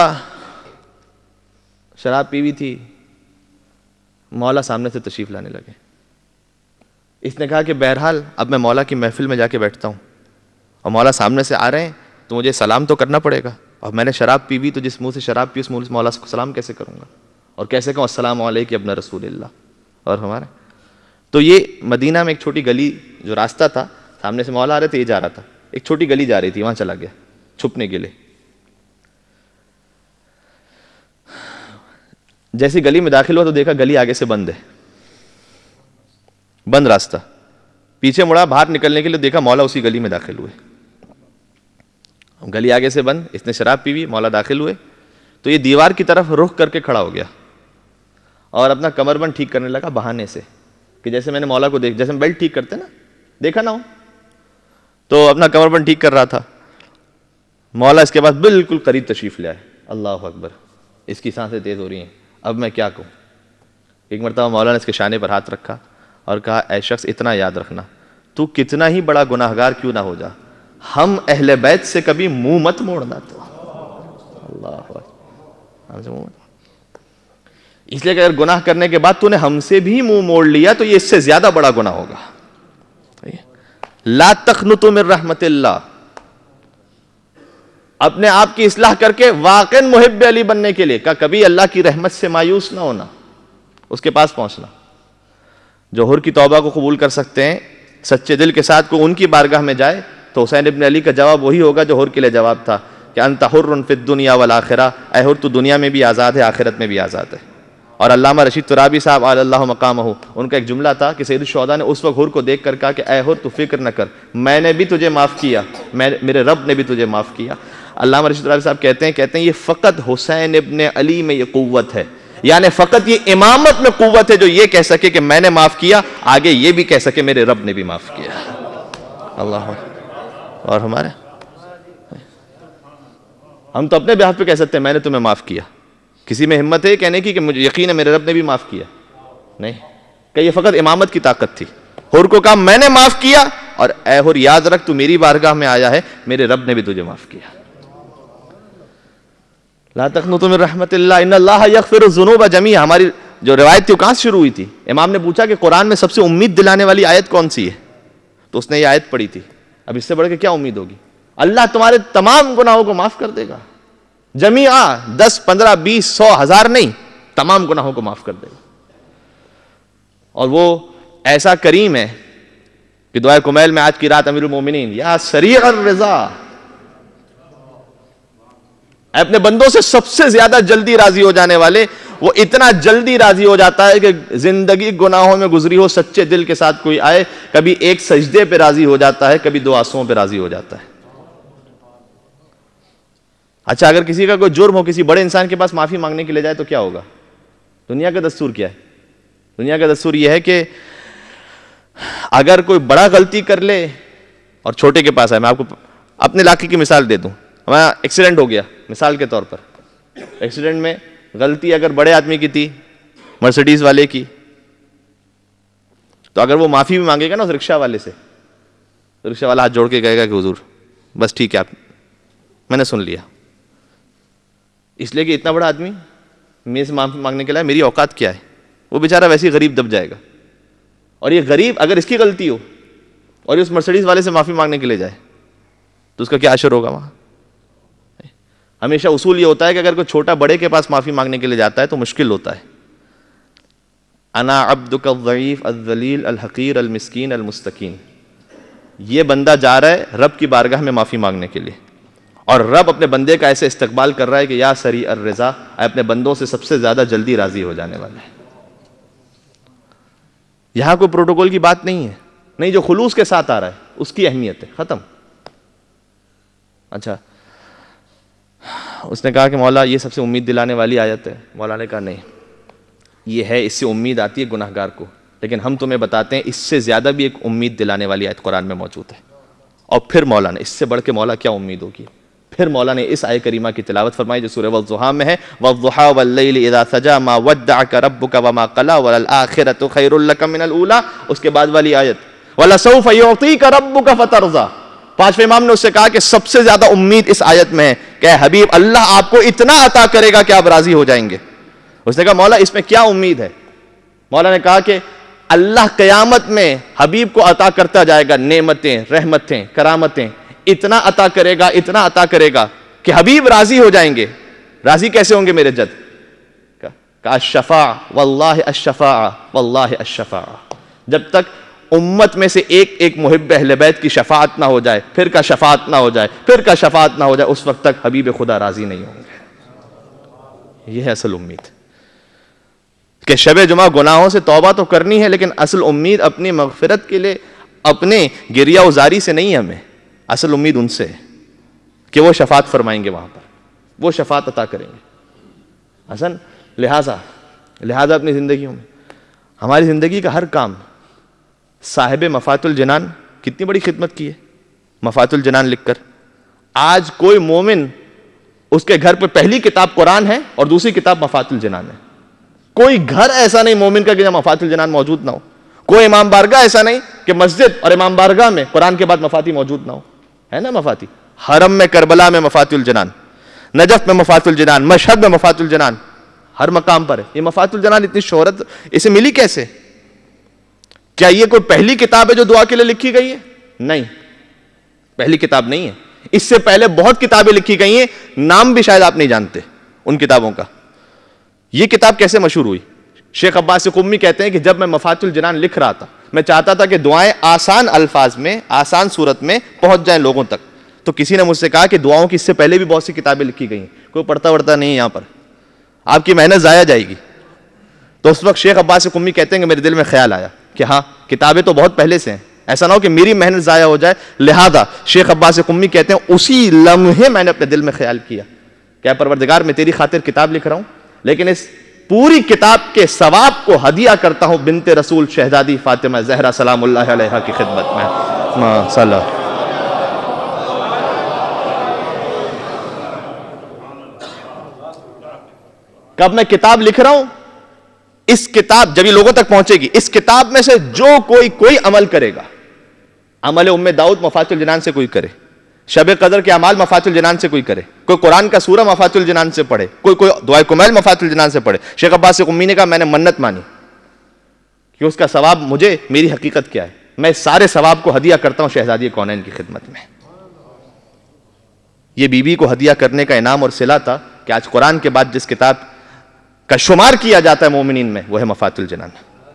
شراب پی ہوئی تھی، مولا سامنے سے تشریف لانے لگے. اس نے کہا کہ بہرحال اب میں مولا کی محفل میں جا کے بیٹھتا ہوں اور مولا سامنے سے آ رہے ہیں تو مجھے سلام تو کرنا پڑے گا، اور میں نے شراب پی ہوئی تو جس منہ سے شراب پی اس منہ سے مولا کو سلام کیسے کروں گا، اور کیسے کہوں السلام علیکم ابن رسول اللہ. اور ہمارے تو یہ مدینہ میں ایک چھوٹی گلی جو راستہ تھا، سامنے سے مولا آ رہے تھے، یہ جا رہا تھا، ایک چھوٹی گلی جا رہی تھی، وہاں چلا گیا چھپنے کے لیے. جیسی گلی میں داخل ہوا تو دیکھا گلی آگے سے بند ہے، بند راستہ. پیچھے مڑا باہر نکلنے کے لیے، دیکھا مولا اسی گلی میں داخل ہوئے. گلی آگے سے بند، اس نے شراب پی ہوئی، مولا داخل ہوئے تو یہ دیوار کی طرف رخ کر کے کھڑا ہو گیا اور اپنا کمر بند ٹھیک کرنے لگا بہانے سے، کہ جیسے میں نے مولا کو دیکھ، جیسے بیلٹ ٹھیک کرتے نا، دیکھا نہ ہو، تو اپنا کمر بند ٹھیک کر رہا تھا. مولا اس کے بعد بالکل قریب تشریف لے آئے. اللہ اکبر، اس کی سانسیں تیز ہو رہی ہیں، اب میں کیا کہوں. ایک مرتبہ مولا نے اس کے شانے پر ہاتھ رکھا اور کہا اے شخص اتنا یاد رکھنا، تو کتنا ہی بڑا گناہگار کیوں نہ ہو جا، ہم اہل بیت سے کبھی منہ مت موڑنا. تو اللہ اکبر، اس لیے کہ اگر گناہ کرنے کے بعد تو نے ہم سے بھی منہ موڑ لیا تو یہ اس سے زیادہ بڑا گناہ ہوگا. لا تقنطوا من رحمت اللہ، اپنے آپ کی اصلاح کر کے واقعاً محب علی بننے کے لیے، کہ کبھی اللہ کی رحمت سے مایوس نہ ہونا، اس کے پاس پہنچنا. جو حر کی توبہ کو قبول کر سکتے ہیں سچے دل کے ساتھ، کو ان کی بارگاہ میں جائے تو حسین ابن علی کا جواب وہی ہوگا جو حر کے لیے جواب تھا، کہ انت حر فی الدنیا والآخرہ، اے حر تو دنیا میں بھی آزاد ہے، آخرت میں بھی آزاد ہے. اور علامہ رشید ترابی صاحب علی اللہ مقامہ، ان کا ایک جملہ تھا کہ سید الشہداء نے اس وقت حر کو دیکھ کر کہا کہ اے حر تو فکر نہ کر، میں نے بھی تجھے معاف کیا، میرے رب نے بھی تجھے معاف کیا. علامہ رشید ترابی صاحب کہتے ہیں کہتے ہیں یہ فقط حسین ابن علی میں یہ قوت ہے، یعنی فقط یہ امامت میں قوت ہے جو یہ کہہ سکے کہ میں نے معاف کیا، آگے یہ بھی کہہ سکے میرے رب نے بھی معاف کیا. اللہ. اور ہمارے ہم تو اپنے بیان پہ کہہ سکتے ہیں میں نے تمہیں معاف کیا، کسی میں ہمت ہے کہنے کی کہ مجھے یقین ہے میرے رب نے بھی معاف کیا؟ نہیں، کہ یہ فقط امامت کی طاقت تھی. حر کو کہا میں نے معاف کیا، اور اے حر یاد رکھ تو میری بارگاہ میں آیا ہے، میرے رب نے بھی تجھے معاف کیا. لا تقنطوا من رحمت اللہ ان اللہ یغفر الذنوب جمیعا. ہماری جو روایت تھی وہ کہاں سے شروع ہوئی تھی؟ امام نے پوچھا کہ قرآن میں سب سے امید دلانے والی آیت کون سی ہے؟ تو اس نے یہ آیت پڑھی تھی. اب اس سے بڑھ کے کیا امید ہوگی؟ اللہ تمہارے تمام گناہوں کو معاف کر دے گا، جمیعا، دس پندرہ بیس سو ہزار نہیں، تمام گناہوں کو معاف کر دے گا. اور وہ ایسا کریم ہے کہ دعائے کمیل میں آج کی رات امیر المومنین یا سریع الرضا، اپنے بندوں سے سب سے زیادہ جلدی راضی ہو جانے والے، وہ اتنا جلدی راضی ہو جاتا ہے کہ زندگی گناہوں میں گزری ہو، سچے دل کے ساتھ کوئی آئے، کبھی ایک سجدے پہ راضی ہو جاتا ہے، کبھی دو آنسوؤں پہ راضی ہو جاتا ہے. اچھا اگر کسی کا کوئی جرم ہو، کسی بڑے انسان کے پاس معافی مانگنے کے لیے جائے تو کیا ہوگا؟ دنیا کا دستور کیا ہے؟ دنیا کا دستور یہ ہے کہ اگر کوئی بڑا غلطی کر لے اور چھوٹے کے پاس آئے، میں آپ کو اپنے علاقے کی مثال دے دوں. ہمارا ایکسیڈنٹ ہو گیا مثال کے طور پر، ایکسیڈنٹ میں غلطی اگر بڑے آدمی کی تھی، مرسیڈیز والے کی، تو اگر وہ معافی بھی مانگے گا نا اس رکشہ والے سے، تو رکشہ والا ہاتھ جوڑ کے کہے گا کہ حضور بس ٹھیک ہے، آپ میں نے سن لیا. اس لیے کہ اتنا بڑا آدمی میرے سے معافی مانگنے کے لیے میری اوقات کیا ہے، وہ بیچارہ ویسے ہی غریب دب جائے گا. اور یہ غریب اگر اس کی غلطی ہو اور یہ اس مرسیڈیز والے سے معافی مانگنے کے لیے جائے تو اس کا کیا اثر ہوگا وہاں؟ ہمیشہ اصول یہ ہوتا ہے کہ اگر کوئی چھوٹا بڑے کے پاس معافی مانگنے کے لیے جاتا ہے تو مشکل ہوتا ہے. انا عبدک الضعیف الذلیل الحقیر المسکین المستکین، یہ بندہ جا رہا ہے رب کی بارگاہ میں معافی مانگنے کے لیے، اور رب اپنے بندے کا ایسے استقبال کر رہا ہے کہ یا سریع الرضا، اپنے بندوں سے سب سے زیادہ جلدی راضی ہو جانے والا ہے. یہاں کوئی پروٹوکول کی بات نہیں ہے، نہیں، جو خلوص کے ساتھ آ رہا ہے اس کی اہمیت ہے، ختم. اچھا اس نے کہا کہ مولا یہ سب سے امید دلانے والی آیت ہے. مولا نے کہا نہیں، یہ ہے، اس سے امید آتی ہے گناہ گار کو، لیکن ہم تمہیں بتاتے ہیں اس سے زیادہ بھی ایک امید دلانے والی آیت قرآن میں موجود ہے. اور پھر مولا نے، اس سے بڑھ کے مولا کیا امید ہوگی، پھر مولا نے اس آیت کریمہ کی تلاوت فرمائی جو سورہ والضحیٰ میں ہے، وَالضُّحَىٰ وَاللَّيْلِ إِذَا سَجَىٰ مَا وَدَّعَكَ رَبُّكَ وَمَا قَلَىٰ وَلَلْآخِرَةُ خَيْرٌ لَكَ مِنَ الْأُولَىٰ. اس کے بعد والی آیت وَلَسَوْفَ يُعْطِيكَ رَبُّكَ فَتَرْضَىٰ. پانچویں امام نے اس سے کہا کہ سب سے زیادہ امید اس آیت میں ہے کہ اے حبیب اللہ آپ کو اتنا عطا کرے گا کہ آپ راضی ہو جائیں گے. اس نے کہا مولا اس میں کیا امید ہے؟ مولا نے کہا کہ اللہ قیامت میں حبیب کو عطا کرتا جائے گا نعمتیں، رحمتیں، کرامتیں، اتنا عطا کرے گا، اتنا عطا کرے گا کہ حبیب راضی ہو جائیں گے. راضی کیسے ہوں گے میرے جد؟ کہا الشفاع واللہ الشفاع واللہ الشفاع. جب تک امت میں سے ایک ایک محب اہل بیت کی شفاعت نہ ہو جائے، پھر کا شفاعت نہ ہو جائے، پھر کا شفاعت نہ ہو جائے، اس وقت تک حبیب خدا راضی نہیں ہوں گے. یہ ہے اصل امید کہ شب جمعہ گناہوں سے توبہ تو کرنی ہے، لیکن اصل امید اپنی مغفرت کے لیے اپنے گریہ وزاری سے نہیں ہے. ہمیں اصل امید ان سے ہے کہ وہ شفاعت فرمائیں گے، وہاں پر وہ شفاعت عطا کریں گے. حسن لہٰذا لہٰذا اپنی زندگیوں میں ہماری زندگی کا ہر کام صاحب مفات الجنان کتنی بڑی خدمت کی ہے مفات الجنان لکھ کر. آج کوئی مومن اس کے گھر پہ پہلی کتاب قرآن ہے اور دوسری کتاب مفات الجنان ہے. کوئی گھر ایسا نہیں مومن کا کہ جہاں مفات الجنان موجود نہ ہو. کوئی امام بارگاہ ایسا نہیں کہ مسجد اور امام بارگاہ میں قرآن کے بعد مفاتی موجود نہ ہو. ہے نا مفاتی؟ حرم میں کربلا میں مفات الجنان، نجف میں مفات الجنان، مشہد میں مفات الجنان، ہر مقام پر ہے. یہ مفات الجنان اتنی شہرت اسے ملی کیسے؟ کیا یہ کوئی پہلی کتاب ہے جو دعا کے لیے لکھی گئی ہے؟ نہیں، پہلی کتاب نہیں ہے. اس سے پہلے بہت کتابیں لکھی گئی ہیں، نام بھی شاید آپ نہیں جانتے ان کتابوں کا. یہ کتاب کیسے مشہور ہوئی؟ شیخ عباس قمی کہتے ہیں کہ جب میں مفات الجنان لکھ رہا تھا، میں چاہتا تھا کہ دعائیں آسان الفاظ میں، آسان صورت میں پہنچ جائیں لوگوں تک. تو کسی نے مجھ سے کہا کہ دعاؤں کی اس سے پہلے بھی بہت سی کتابیں لکھی گئی ہیں، کوئی پڑھتا وڑھتا نہیں ہے یہاں پر، آپ کی محنت ضائع جائے گی. تو اس وقت شیخ عباس قمی کہتے ہیں کہ میرے دل میں خیال آیا کہ ہاں کتابیں تو بہت پہلے سے ہیں، ایسا نہ ہو کہ میری محنت ضائع ہو جائے. لہذا شیخ عباس قمی کہتے ہیں اسی لمحے میں نے اپنے دل میں خیال کیا کہ اے پروردگار میں تیری خاطر کتاب لکھ رہا ہوں، لیکن اس پوری کتاب کے ثواب کو ہدیہ کرتا ہوں بنت رسول شہزادی فاطمہ زہرا سلام اللہ علیہا کی خدمت میں. ماشاء اللہ. کب میں کتاب لکھ رہا ہوں، اس کتاب جب یہ لوگوں تک پہنچے گی، اس کتاب میں سے جو کوئی کوئی عمل کرے گا، عمل ام داؤد مفات الجنان سے کوئی کرے، شب قدر کے اعمال مفات الجنان سے کوئی کرے، کوئی قرآن کا سورہ مفات الجنان سے پڑھے، کوئی کوئی دعائے کمیل مفات الجنان سے پڑھے. شیخ عباس قمی نے کہا میں نے منت مانی کہ اس کا ثواب مجھے، میری حقیقت کیا ہے، میں سارے ثواب کو ہدیہ کرتا ہوں شہزادی کونین کی خدمت میں. یہ بی بی کو ہدیہ کرنے کا انعام اور صلہ تھا کہ آج قرآن کے بعد جس کتاب کا شمار کیا جاتا ہے مومنین میں وہ ہے مفات الجنان.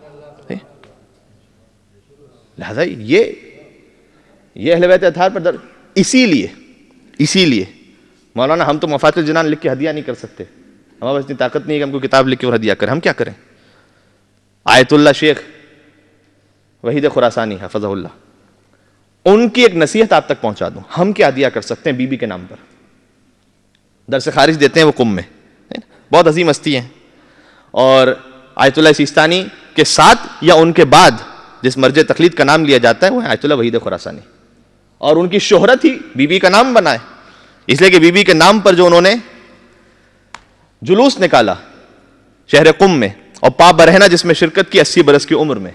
لہذا یہ یہ اہل بیت اطہار پر در اسی لیے اسی لیے مولانا ہم تو مفات الجنان لکھ کے ہدیہ نہیں کر سکتے، ہمارے پاس اتنی طاقت نہیں ہے کہ ہم کو کتاب لکھ کے اور ہدیہ کریں. ہم کیا کریں؟ آیت اللہ شیخ وحید خراسانی حفظہ اللہ، ان کی ایک نصیحت آپ تک پہنچا دوں. ہم کیا ہدیہ کر سکتے ہیں بی بی کے نام پر؟ درس خارج دیتے ہیں وہ قم میں، بہت عظیم ہستی ہیں. اور آیت اللہ سیستانی کے ساتھ یا ان کے بعد جس مرجع تقلید کا نام لیا جاتا ہے وہ ہے آیت اللہ وحید خراسانی. اور ان کی شہرت ہی بی بی کا نام بنا ہے، اس لیے کہ بی بی کے نام پر جو انہوں نے جلوس نکالا شہر قم میں اور پا برہنہ جس میں شرکت کی اسی برس کی عمر میں،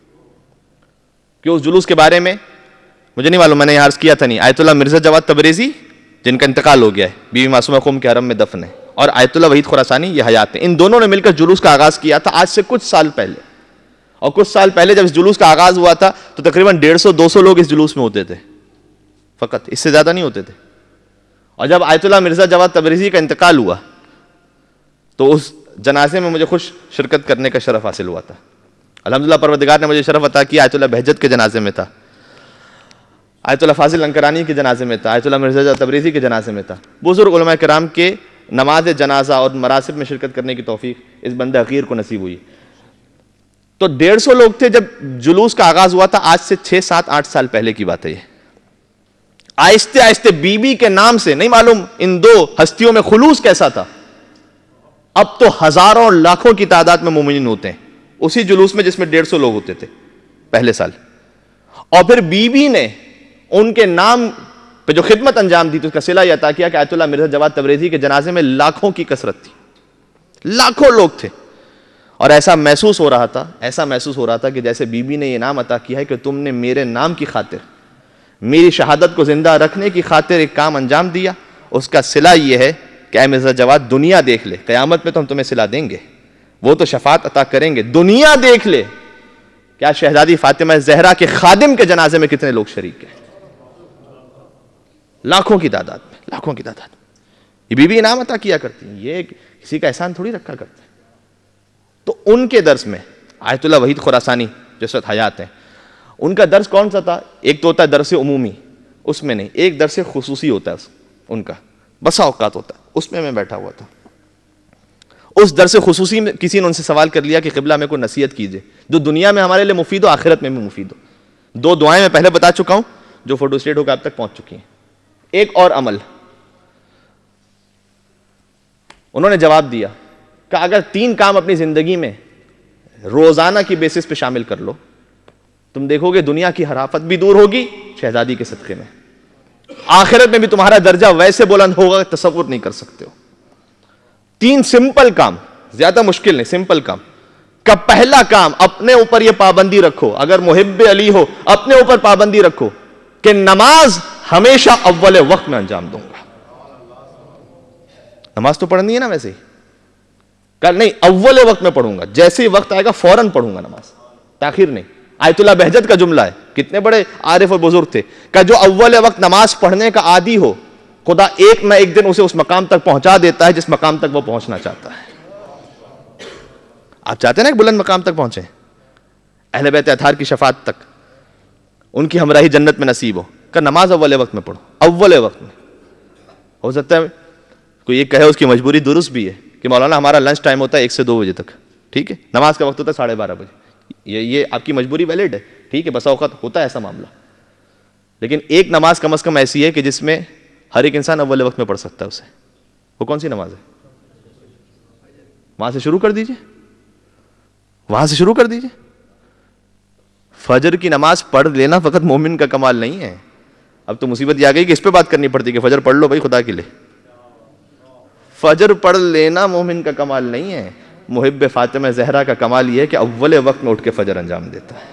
کہ اس جلوس کے بارے میں مجھے نہیں معلوم، میں نے یہاں عرض کیا تھا نہیں. آیت اللہ مرزا جواد تبریزی جن کا انتقال ہو گیا ہے، بی بی معصومہ قم کے حرم میں دفن ہے، اور آیت اللہ وحید خراسانی یہ حیات ہیں. ان دونوں نے مل کر جلوس کا آغاز کیا تھا آج سے کچھ سال پہلے. اور کچھ سال پہلے جب اس جلوس کا آغاز ہوا تھا تو تقریباً ڈیڑھ سو دو سو لوگ اس جلوس میں ہوتے تھے فقط، اس سے زیادہ نہیں ہوتے تھے. اور جب آیت اللہ مرزا جواد تبریزی کا انتقال ہوا تو اس جنازے میں مجھے خوش شرکت کرنے کا شرف حاصل ہوا تھا. الحمدللہ پروردگار نے مجھے شرف عطا کیا. آیت اللہ بہجت کے جنازے میں تھا، آیت اللہ فاضل انکرانی کے جنازے میں تھا، آیت اللہ مرزا جواد تبریزی کے جنازے میں تھا. بزرگ علماء کرام کے نماز جنازہ اور مراسم میں شرکت کرنے کی توفیق اس بندہ حقیر کو نصیب ہوئی. تو ڈیڑھ سو لوگ تھے جب جلوس کا آغاز ہوا تھا، آج سے چھ سات آٹھ سال پہلے کی بات ہے یہ. آہستہ آہستہ بی بی کے نام سے نہیں معلوم ان دو ہستیوں میں خلوص کیسا تھا. اب تو ہزاروں لاکھوں کی تعداد میں مومنین ہوتے ہیں اسی جلوس میں جس میں ڈیڑھ سو لوگ ہوتے تھے پہلے سال. اور پھر بی بی نے ان کے نام پہ جو خدمت انجام دی تو اس کا صلہ یہ عطا کیا کہ آیت اللہ مرزا جواد تبریزی کے جنازے میں لاکھوں کی کثرت تھی, لاکھوں لوگ تھے. اور ایسا محسوس ہو رہا تھا ایسا محسوس ہو رہا تھا کہ جیسے بی بی نے یہ نام عطا کیا ہے کہ تم نے میرے نام کی خاطر, میری شہادت کو زندہ رکھنے کی خاطر ایک کام انجام دیا. اس کا صلہ یہ ہے کہ اے مرزا جواد دنیا دیکھ لے, قیامت میں تو ہم تمہیں صلہ دیں گے, وہ تو شفاعت عطا کریں گے, دنیا دیکھ لے کیا شہزادی فاطمہ زہرا کے خادم کے جنازے میں کتنے لوگ شریک ہیں, لاکھوں کی تعداد میں, لاکھوں کی تعداد. یہ بی بی انعام عطا کیا کرتی ہیں, یہ کسی کا احسان تھوڑی رکھا کرتے ہیں. تو ان کے درس میں آیت اللہ وحید خراسانی جو ساتھ حیات ہیں, ان کا درس کون سا تھا؟ ایک تو ہوتا ہے درس عمومی, اس میں نہیں, ایک درس خصوصی ہوتا ہے ان کا, بسا اوقات ہوتا ہے, اس میں میں بیٹھا ہوا تھا. اس درس خصوصی میں کسی نے ان سے سوال کر لیا کہ قبلہ میں کوئی نصیحت کیجئے جو دنیا میں ہمارے لیے مفید ہو, آخرت میں بھی مفید ہو. دو دعائیں میں پہلے بتا چکا ہوں جو فوٹو اسٹیٹ ہو کے آپ تک پہنچ چکی ہیں. ایک اور عمل انہوں نے جواب دیا کہ اگر تین کام اپنی زندگی میں روزانہ کی بیسس پہ شامل کر لو تم دیکھو گے دنیا کی حرافت بھی دور ہوگی شہزادی کے صدقے میں, آخرت میں بھی تمہارا درجہ ویسے بلند ہوگا کہ تصور نہیں کر سکتے ہو. تین سمپل کام, زیادہ مشکل نہیں, سمپل کام. کا پہلا کام اپنے اوپر یہ پابندی رکھو, اگر محب علی ہو اپنے اوپر پابندی رکھو کہ نماز ہمیشہ اول وقت میں انجام دوں گا. نماز تو پڑھنی ہے نا ویسے ہی, کل نہیں اول وقت میں پڑھوں گا, جیسے ہی وقت آئے گا فوراً پڑھوں گا نماز, تاخیر نہیں. آیت اللہ بہجت کا جملہ ہے, کتنے بڑے عارف اور بزرگ تھے, کہ جو اول وقت نماز پڑھنے کا عادی ہو خدا ایک نہ ایک دن اسے اس مقام تک پہنچا دیتا ہے جس مقام تک وہ پہنچنا چاہتا ہے. آپ چاہتے ہیں نا کہ بلند مقام تک پہنچے, اہل بیت اطہار کی شفاعت تک, ان کی ہمراہی جنت میں نصیب ہو, کہ نماز اول وقت میں پڑھو, اول وقت میں. ہو سکتا ہے کوئی یہ کہے اس کی مجبوری درست بھی ہے کہ مولانا ہمارا لنچ ٹائم ہوتا ہے ایک سے دو بجے تک, ٹھیک ہے, نماز کا وقت ہوتا ہے ساڑھے بارہ بجے, یہ یہ آپ کی مجبوری ویلڈ ہے, ٹھیک ہے, بسا اوقات ہوتا ہے ایسا معاملہ. لیکن ایک نماز کم از کم ایسی ہے کہ جس میں ہر ایک انسان اول وقت میں پڑھ سکتا ہے اسے. وہ کون سی نماز ہے؟ وہاں سے شروع کر دیجئے, وہاں سے شروع کر دیجئے. فجر کی نماز پڑھ لینا فقط مومن کا کمال نہیں ہے. اب تو مصیبت یہ آ گئی کہ اس پہ بات کرنی پڑتی کہ فجر پڑھ لو بھائی خدا کے لیے. فجر پڑھ لینا مومن کا کمال نہیں ہے, محب فاطمہ زہرا کا کمال یہ ہے کہ اول وقت میں اٹھ کے فجر انجام دیتا ہے.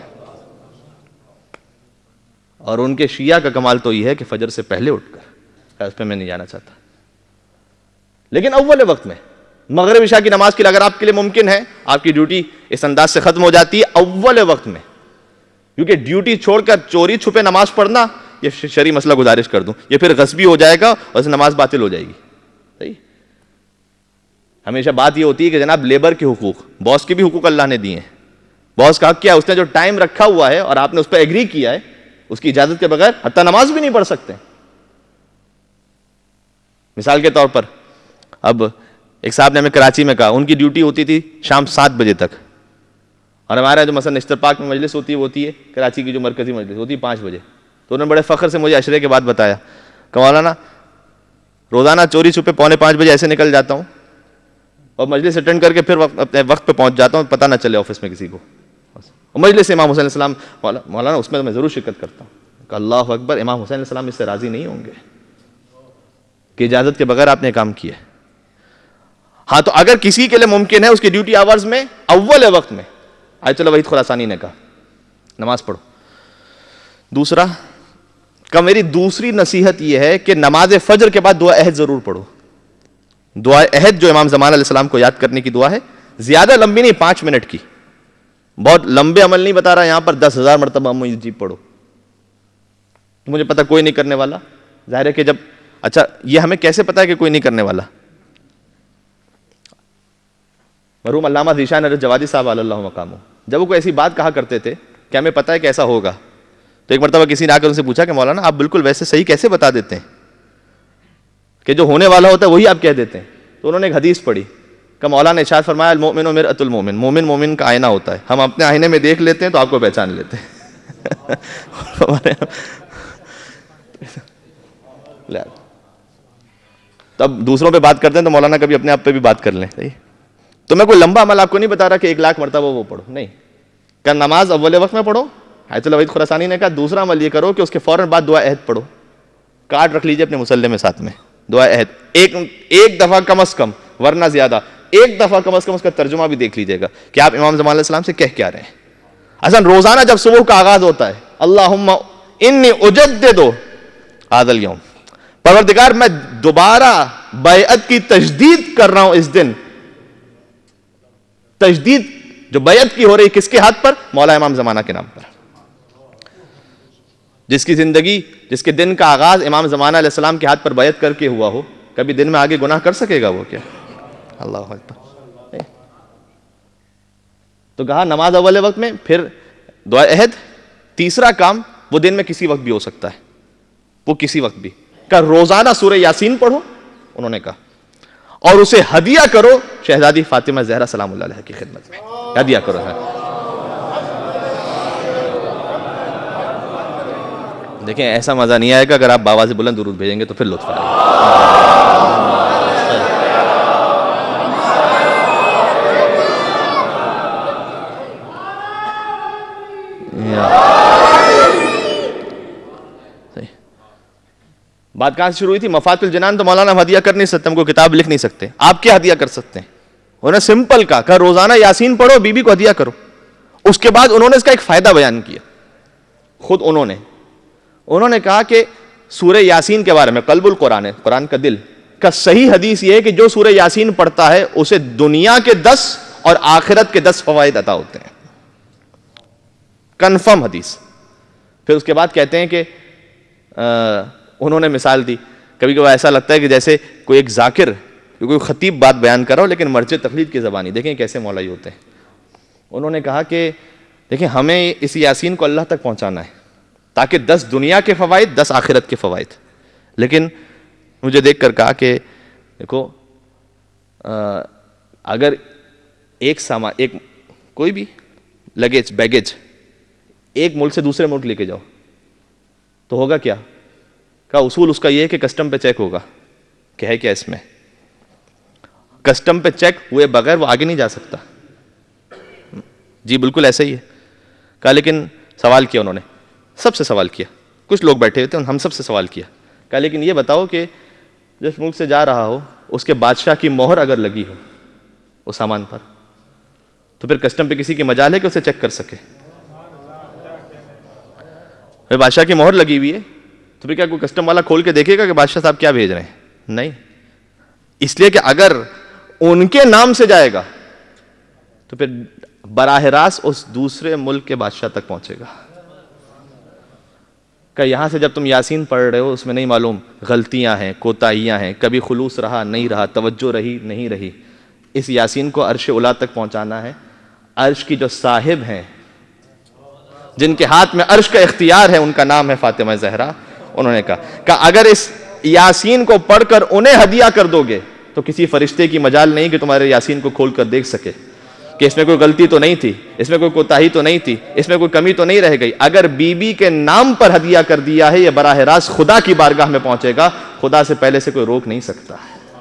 اور ان کے شیعہ کا کمال تو یہ ہے کہ فجر سے پہلے اٹھ کر, اس پہ میں نہیں جانا چاہتا, لیکن اول وقت میں مغرب عشاء کی نماز کے لیے اگر آپ کے لیے ممکن ہے, آپ کی ڈیوٹی اس انداز سے ختم ہو جاتی ہے اول وقت میں, کیونکہ ڈیوٹی چھوڑ کر چوری چھپے نماز پڑھنا یہ شرعی مسئلہ گزارش کر دوں, یہ پھر غصبی ہو جائے گا اور نماز باطل ہو جائے گی. صحیح, ہمیشہ بات یہ ہوتی ہے کہ جناب لیبر کے حقوق, باس کے بھی حقوق اللہ نے دیے ہیں. باس کا حق کیا ہے؟ اس نے جو ٹائم رکھا ہوا ہے اور آپ نے اس پہ ایگری کیا ہے, اس کی اجازت کے بغیر حتیٰ نماز بھی نہیں پڑھ سکتے. مثال کے طور پر اب ایک صاحب نے ہمیں کراچی میں کہا ان کی ڈیوٹی ہوتی تھی شام سات بجے تک, اور ہمارا جو مثلا نشتر پاک میں مجلس ہوتی ہے وہ ہوتی ہے کراچی کی جو مرکزی مجلس ہوتی ہے پانچ بجے. تو انہوں نے بڑے فخر سے مجھے عشرے کے بعد بتایا کہ مولانا روزانہ چوری چھپے پونے پانچ بجے ایسے نکل جاتا ہوں اور مجلس اٹینڈ کر کے پھر اپنے وقت پہ پہنچ جاتا ہوں, پتہ نہ چلے آفس میں کسی کو. اور مجلس امام حسین علیہ السلام مولانا اس میں تو میں ضرور شرکت کرتا ہوں کہ اللہ اکبر, امام حسین علیہ السلام اس سے راضی نہیں ہوں گے کہ اجازت کے بغیر آپ نے کام کیا. ہاں تو اگر کسی کے لیے ممکن ہے اس کی ڈیوٹی آورز میں اول وقت میں, آیت اللہ وحید خراسانی نے کہا نماز پڑھو. دوسرا کہ میری دوسری نصیحت یہ ہے کہ نماز فجر کے بعد دعا عہد ضرور پڑھو. دعا عہد جو امام زمان علیہ السلام کو یاد کرنے کی دعا ہے, زیادہ لمبی نہیں, پانچ منٹ کی, بہت لمبے عمل نہیں بتا رہا یہاں پر, دس ہزار مرتبہ مجیب پڑھو. مجھے پتا کوئی نہیں کرنے والا, ظاہر ہے کہ جب, اچھا یہ ہمیں کیسے پتا ہے کہ کوئی نہیں کرنے والا؟ مرحوم علامہ ذیشان الجوادی صاحب علی اللہ مقامہ جب وہ کوئی ایسی بات کہا کرتے تھے کہ ہمیں پتا ہے کہ ایسا ہوگا, تو ایک مرتبہ کسی نے آ کر ان سے پوچھا کہ مولانا آپ بالکل ویسے صحیح کیسے بتا دیتے ہیں کہ جو ہونے والا ہوتا ہے وہی آپ کہہ دیتے ہیں؟ تو انہوں نے ایک حدیث پڑھی کہ مولانا نے ارشاد فرمایا المؤمن مرآۃ المؤمن, مومن مومن کا آئینہ ہوتا ہے, ہم اپنے آئینے میں دیکھ لیتے ہیں تو آپ کو پہچان لیتے ہیں. تو اب دوسروں پہ بات کرتے ہیں تو مولانا کبھی اپنے آپ پہ بھی بات کر لیں. صحیح. تو میں کوئی لمبا عمل آپ کو نہیں بتا رہا کہ ایک لاکھ مرتبہ وہ پڑھو, نہیں. کہ نماز اول وقت میں پڑھو, آیت الوحید خراسانی نے کہا دوسرا عمل یہ کرو کہ اس کے فوراً بعد دعا عہد پڑھو, کارڈ رکھ لیجئے اپنے مصلی میں ساتھ میں, دعا عہد ایک ایک دفعہ کم از کم, ورنہ زیادہ ایک دفعہ کم از کم اس کا ترجمہ بھی دیکھ لیجئے گا کہ آپ امام زمان علیہ السلام سے کہہ کیا رہے ہیں. اصلا روزانہ جب صبح کا آغاز ہوتا ہے, اللہم انی اجدد ھذا الیوم, پروردگار میں دوبارہ بیعت کی تجدید کر رہا ہوں اس دن. تجدید جو بیعت کی ہو رہی کس کے ہاتھ پر؟ مولا امام زمانہ کے نام پر. جس کی زندگی, جس کے دن کا آغاز امام زمانہ علیہ السلام کے ہاتھ پر بیعت کر کے ہوا ہو, کبھی دن میں آگے گناہ کر سکے گا وہ کیا؟ اللہ اکبر. تو کہا نماز اول وقت میں, پھر دعا عہد. تیسرا کام وہ دن میں کسی وقت بھی ہو سکتا ہے, وہ کسی وقت بھی. کہ روزانہ سورہ یاسین پڑھو, انہوں نے کہا, اور اسے ہدیہ کرو شہزادی فاطمہ زہرا سلام اللہ علیہ کی خدمت میں, ہدیہ کرو. ہے دیکھیں ایسا مزہ نہیں آئے گا اگر آپ باواز بلند درود بھیجیں گے تو پھر لطف آئے گا. بات کہاں سے شروع ہوئی تھی؟ مفات الجنان. تو مولانا ہدیہ کر نہیں سکتے, ہم کو کتاب لکھ نہیں سکتے, آپ کیا ہدیہ کر سکتے ہیں؟ انہوں نے سمپل کہا کہ روزانہ یاسین پڑھو, بی بی کو ہدیہ کرو. اس کے بعد انہوں نے اس کا ایک فائدہ بیان کیا خود انہوں نے. انہوں نے کہا کہ سورہ یاسین کے بارے میں, قلب القرآن ہے, قرآن کا دل, کا صحیح حدیث یہ ہے کہ جو سورہ یاسین پڑھتا ہے اسے دنیا کے دس اور آخرت کے دس فوائد عطا ہوتے ہیں. کنفرم حدیث. پھر اس کے بعد کہتے ہیں کہ انہوں نے مثال دی, کبھی کبھی ایسا لگتا ہے کہ جیسے کوئی ایک ذاکر, کوئی خطیب بات بیان کر رہا ہو لیکن مرجع تقلید کی زبانی. دیکھیں کیسے مولائی ہوتے ہیں. انہوں نے کہا کہ دیکھیں ہمیں اس یاسین کو اللہ تک پہنچانا ہے تاکہ دس دنیا کے فوائد, دس آخرت کے فوائد. لیکن مجھے دیکھ کر کہا کہ دیکھو اگر ایک سامان, ایک کوئی بھی لگیج, بیگیج ایک ملک سے دوسرے ملک لے کے جاؤ تو ہوگا کیا؟ کا اصول اس کا یہ ہے کہ کسٹم پہ چیک ہوگا کہ ہے کیا اس میں. کسٹم پہ چیک ہوئے بغیر وہ آگے نہیں جا سکتا. جی بالکل ایسا ہی ہے. کہا لیکن سوال کیا انہوں نے, سب سے سوال کیا, کچھ لوگ بیٹھے ہوئے تھے, ہم سب سے سوال کیا. کہا لیکن یہ بتاؤ کہ جس ملک سے جا رہا ہو اس کے بادشاہ کی مہر اگر لگی ہو اس سامان پر تو پھر کسٹم پہ کسی کی مجال ہے کہ اسے چیک کر سکے؟ بادشاہ کی مہر لگی ہوئی ہے تو پھر کیا کوئی کسٹم والا کھول کے دیکھے گا کہ بادشاہ صاحب کیا بھیج رہے ہیں؟ نہیں. اس لیے کہ اگر ان کے نام سے جائے گا تو پھر براہ راست اس دوسرے ملک کے بادشاہ تک پہنچے گا. کہ یہاں سے جب تم یاسین پڑھ رہے ہو اس میں نہیں معلوم غلطیاں ہیں, کوتاہیاں ہیں, کبھی خلوص رہا نہیں رہا, توجہ رہی نہیں رہی. اس یاسین کو عرش اولا تک پہنچانا ہے. عرش کی جو صاحب ہیں, جن کے ہاتھ میں عرش کا اختیار ہے, ان کا نام ہے فاطمہ زہرا. انہوں نے کہا کہ اگر اس یاسین کو پڑھ کر انہیں ہدیہ کر دو گے تو کسی فرشتے کی مجال نہیں کہ تمہارے یاسین کو کھول کر دیکھ سکے کہ اس میں کوئی غلطی تو نہیں تھی, اس میں کوئی کوتاہی تو نہیں تھی, اس میں کوئی کمی تو نہیں رہ گئی. اگر بی بی کے نام پر ہدیہ کر دیا ہے یہ براہ راست خدا کی بارگاہ میں پہنچے گا, خدا سے پہلے سے کوئی روک نہیں سکتا.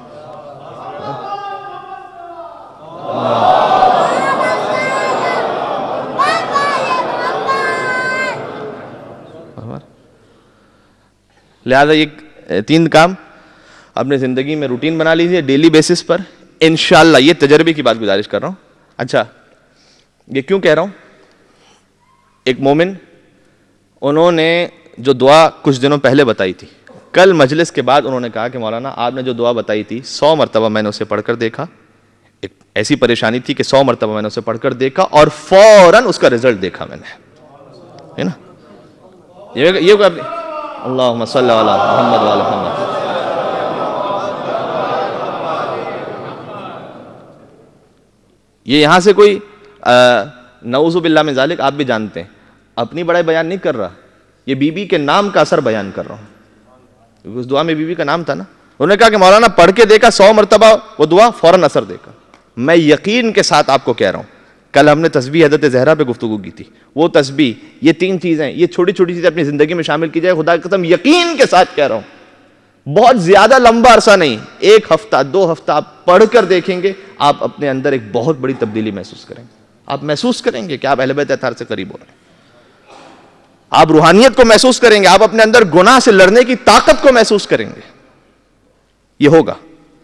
لہذا یہ تین کام اپنے زندگی میں روٹین بنا لیجیے ڈیلی بیسس پر انشاءاللہ. یہ تجربے کی بات گزارش کر رہا ہوں. اچھا یہ کیوں کہہ رہا ہوں؟ ایک مومن, انہوں نے جو دعا کچھ دنوں پہلے بتائی تھی, کل مجلس کے بعد انہوں نے کہا کہ مولانا آپ نے جو دعا بتائی تھی سو مرتبہ میں نے اسے پڑھ کر دیکھا. ایک ایسی پریشانی تھی کہ سو مرتبہ میں نے اسے پڑھ کر دیکھا اور فوراً اس کا رزلٹ دیکھا میں نے, ہے نا. یہ کوئی اللہم صلی علی محمد و علی محمد. یہ یہاں سے کوئی نعوذ باللہ من ذالک, آپ بھی جانتے ہیں, اپنی بڑائی بیان نہیں کر رہا, یہ بی بی کے نام کا اثر بیان کر رہا ہوں. کیونکہ اس دعا میں بی بی کا نام تھا نا. انہوں نے کہا کہ مولانا پڑھ کے دیکھا سو مرتبہ وہ دعا فوراً اثر دیکھا. میں یقین کے ساتھ آپ کو کہہ رہا ہوں, کل ہم نے تسبیح حضرت زہرا پہ گفتگو کی تھی. وہ تسبیح, یہ تین چیزیں, یہ چھوٹی چھوٹی چیزیں اپنی زندگی میں شامل کی جائے, خدا کی قسم یقین کے ساتھ کہہ رہا ہوں بہت زیادہ لمبا عرصہ نہیں، ایک ہفتہ دو ہفتہ آپ پڑھ کر دیکھیں گے، آپ اپنے اندر ایک بہت بڑی تبدیلی محسوس کریں گے. آپ محسوس کریں گے کہ آپ اہل بیت اطہار سے قریب ہو رہے ہیں. آپ روحانیت کو محسوس کریں گے، آپ اپنے اندر گناہ سے لڑنے کی طاقت کو محسوس کریں گے. یہ ہوگا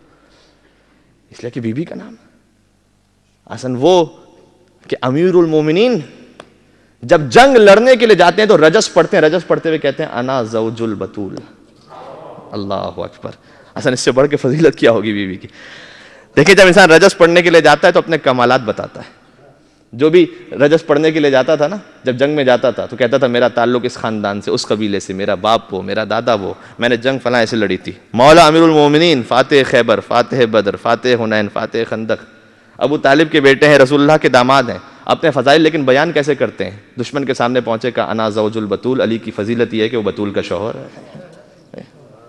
اس لیے کہ بی بی کا نام اصلا وہ کہ امیر المومنین جب جنگ لڑنے کے لیے جاتے ہیں تو رجس پڑھتے ہیں، رجس پڑھتے ہوئے کہتے ہیں انا زوج البتول. اللہ اکبر. اصلا اس سے بڑھ کے فضیلت کیا ہوگی بی بی کی. دیکھیں جب انسان رجس پڑھنے کے لیے جاتا ہے تو اپنے کمالات بتاتا ہے. جو بھی رجس پڑھنے کے لیے جاتا تھا نا، جب جنگ میں جاتا تھا تو کہتا تھا میرا تعلق اس خاندان سے، اس قبیلے سے، میرا باپ وہ، میرا دادا وہ، میں نے جنگ فلاں ایسے لڑی تھی. مولا امیر المومنین، فاتح خیبر، فاتح بدر، فاتح حنین، فاتح خندق، ابو طالب کے بیٹے ہیں، رسول اللہ کے داماد ہیں. اپنے فضائل لیکن بیان کیسے کرتے ہیں؟ دشمن کے سامنے پہنچے کہا انا زوج البتول. علی کی فضیلت یہ ہے کہ وہ بتول کا شوہر ہے.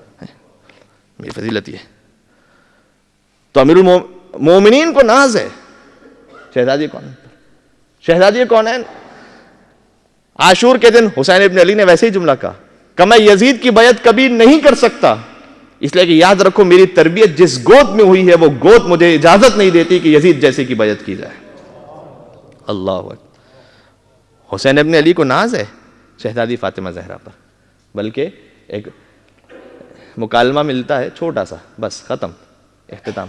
یہ فضیلت یہ ہے. تو امیر المومنین کو ناز ہے. شہزادی کون ہے؟ شہزادی کون ہے؟ عاشور کے دن حسین ابن علی نے ویسے ہی جملہ کہا کہ میں یزید کی بیعت کبھی نہیں کر سکتا، اس لیے کہ یاد رکھو میری تربیت جس گود میں ہوئی ہے وہ گود مجھے اجازت نہیں دیتی کہ یزید جیسے کی بیعت کی جائے. اللہ اکبر. حسین ابن علی کو ناز ہے شہزادی فاطمہ زہرا پر. بلکہ ایک مکالمہ ملتا ہے چھوٹا سا، بس ختم اختتام.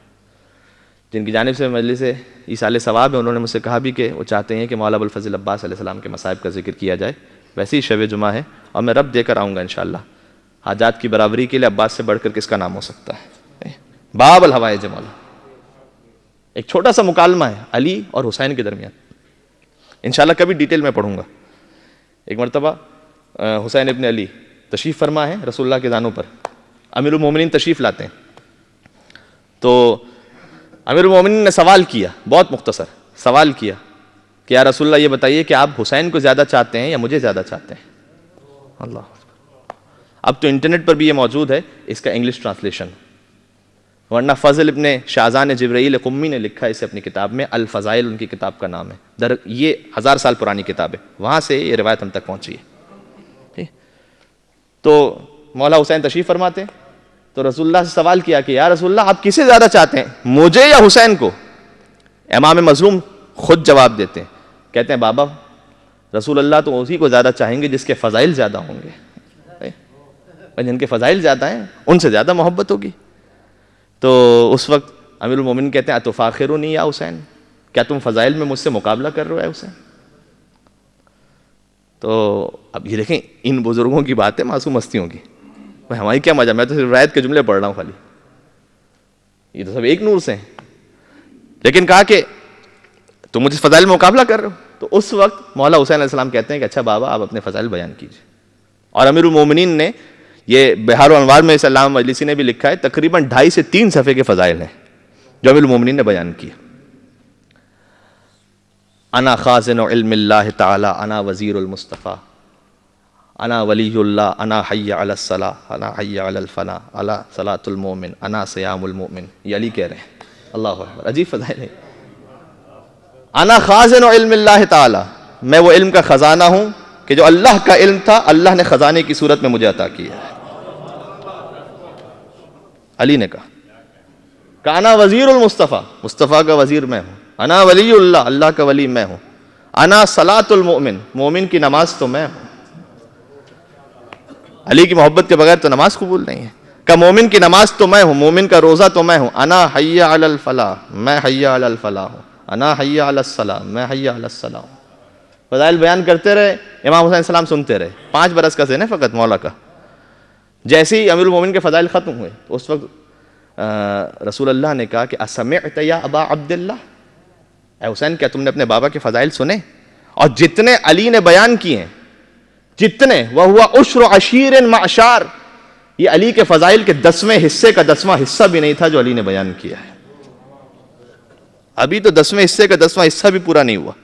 جن کی جانب سے مجلس ایصال ثواب ہے انہوں نے مجھ سے کہا بھی کہ وہ چاہتے ہیں کہ مولا ابوالفضل عباس علیہ السلام کے مصائب کا ذکر کیا جائے. ویسے ہی شب جمعہ ہے اور میں رب دے کر آؤں گا انشاءاللہ. حاجات کی برابری کے لیے عباس سے بڑھ کر کس کا نام ہو سکتا ہے؟ باب الحوائج مولا. ایک چھوٹا سا مکالمہ ہے علی اور حسین کے درمیان. انشاءاللہ کبھی ڈیٹیل میں پڑھوں گا. ایک مرتبہ حسین ابن علی تشریف فرما ہے رسول اللہ کے دانوں پر. امیر المومنین تشریف لاتے ہیں تو امیر المومنین نے سوال کیا، بہت مختصر سوال کیا کہ یا رسول اللہ یہ بتائیے کہ آپ حسین کو زیادہ چاہتے ہیں یا مجھے زیادہ چاہتے ہیں؟ اللہ. اب تو انٹرنیٹ پر بھی یہ موجود ہے اس کا انگلش ٹرانسلیشن، ورنہ فضل ابن شاہزان جبرائیل قمی نے لکھا اسے اپنی کتاب میں، الفضائل ان کی کتاب کا نام ہے. در یہ ہزار سال پرانی کتاب ہے، وہاں سے یہ روایت ہم تک پہنچی ہے. تو مولا حسین تشریف فرماتے ہیں تو رسول اللہ سے سوال کیا کہ یا رسول اللہ آپ کسے زیادہ چاہتے ہیں، مجھے یا حسین کو؟ امام مظلوم خود جواب دیتے ہیں، کہتے ہیں بابا رسول اللہ تو اسی کو زیادہ چاہیں گے جس کے فضائل زیادہ ہوں گے. جن کے فضائل زیادہ ہیں ان سے زیادہ محبت ہوگی. تو اس وقت امیر المومنین کہتے ہیں اتفاخرونی یا حسین، کیا تم فضائل میں مجھ سے مقابلہ کر رہے ہو حسین؟ تو اب یہ دیکھیں ان بزرگوں کی باتیں معصوم ہستیوں کی، ہماری کیا مزہ، میں تو صرف روایت کے جملے پڑھ رہا ہوں خالی، یہ تو سب ایک نور سے ہیں. لیکن کہا کہ تم مجھے فضائل میں مقابلہ کر رہے ہو. تو اس وقت مولا حسین علیہ السلام کہتے ہیں کہ اچھا بابا آپ اپنے فضائل بیان کیجئے. اور امیر المومنین نے یہ بہار و انوار میں اس علامہ مجلسی نے بھی لکھا ہے، تقریباً ڈھائی سے تین صفحے کے فضائل ہیں جو امیر المومنین نے بیان کیے. انا خازن علم اللہ تعالی، انا وزیر المصطفیٰ، انا ولی اللہ، انا حی علی الصلاۃ، انا حی علی الفلاح، انا صلاۃ المؤمن، انا صیام المؤمن. یہ علی کہہ رہے ہیں. اللہ اکبر، عجیب فضائل ہے. انا خازن علم اللہ تعالی، میں وہ علم کا خزانہ ہوں کہ جو اللہ کا علم تھا اللہ نے خزانے کی صورت میں مجھے عطا کیا ہے. علی نے کہا کہ انا وزیر المصطفیٰ، مصطفیٰ کا وزیر میں ہوں. انا ولی اللہ، اللہ کا ولی میں ہوں. انا صلاۃ المؤمن، مومن کی نماز تو میں ہوں. علی کی محبت کے بغیر تو نماز قبول نہیں ہے. کہ مومن کی نماز تو میں ہوں، مومن کا روزہ تو میں ہوں. انا حی علی الفلاح، میں حی علی الفلاح ہوں. انا حی علی الصلاۃ، میں حی علی الصلاۃ ہوں. فضائل بیان کرتے رہے، امام حسین السلام سنتے رہے. پانچ برس کا سن ہے فقط مولا کا. جیسے ہی امیر المومنین کے فضائل ختم ہوئے اس وقت رسول اللہ نے کہا کہ اسمعت یا ابا عبداللہ، اے حسین کیا تم نے اپنے بابا کے فضائل سنے؟ اور جتنے علی نے بیان کیے ہیں، جتنے وَهُوَ عُشْرُ عَشِيرٍ مَعْشَارٍ، یہ علی کے فضائل کے دسویں حصے کا دسواں حصہ بھی نہیں تھا جو علی نے بیان کیا ہے. ابھی تو دسویں حصے کا دسواں حصہ بھی پورا نہیں ہوا.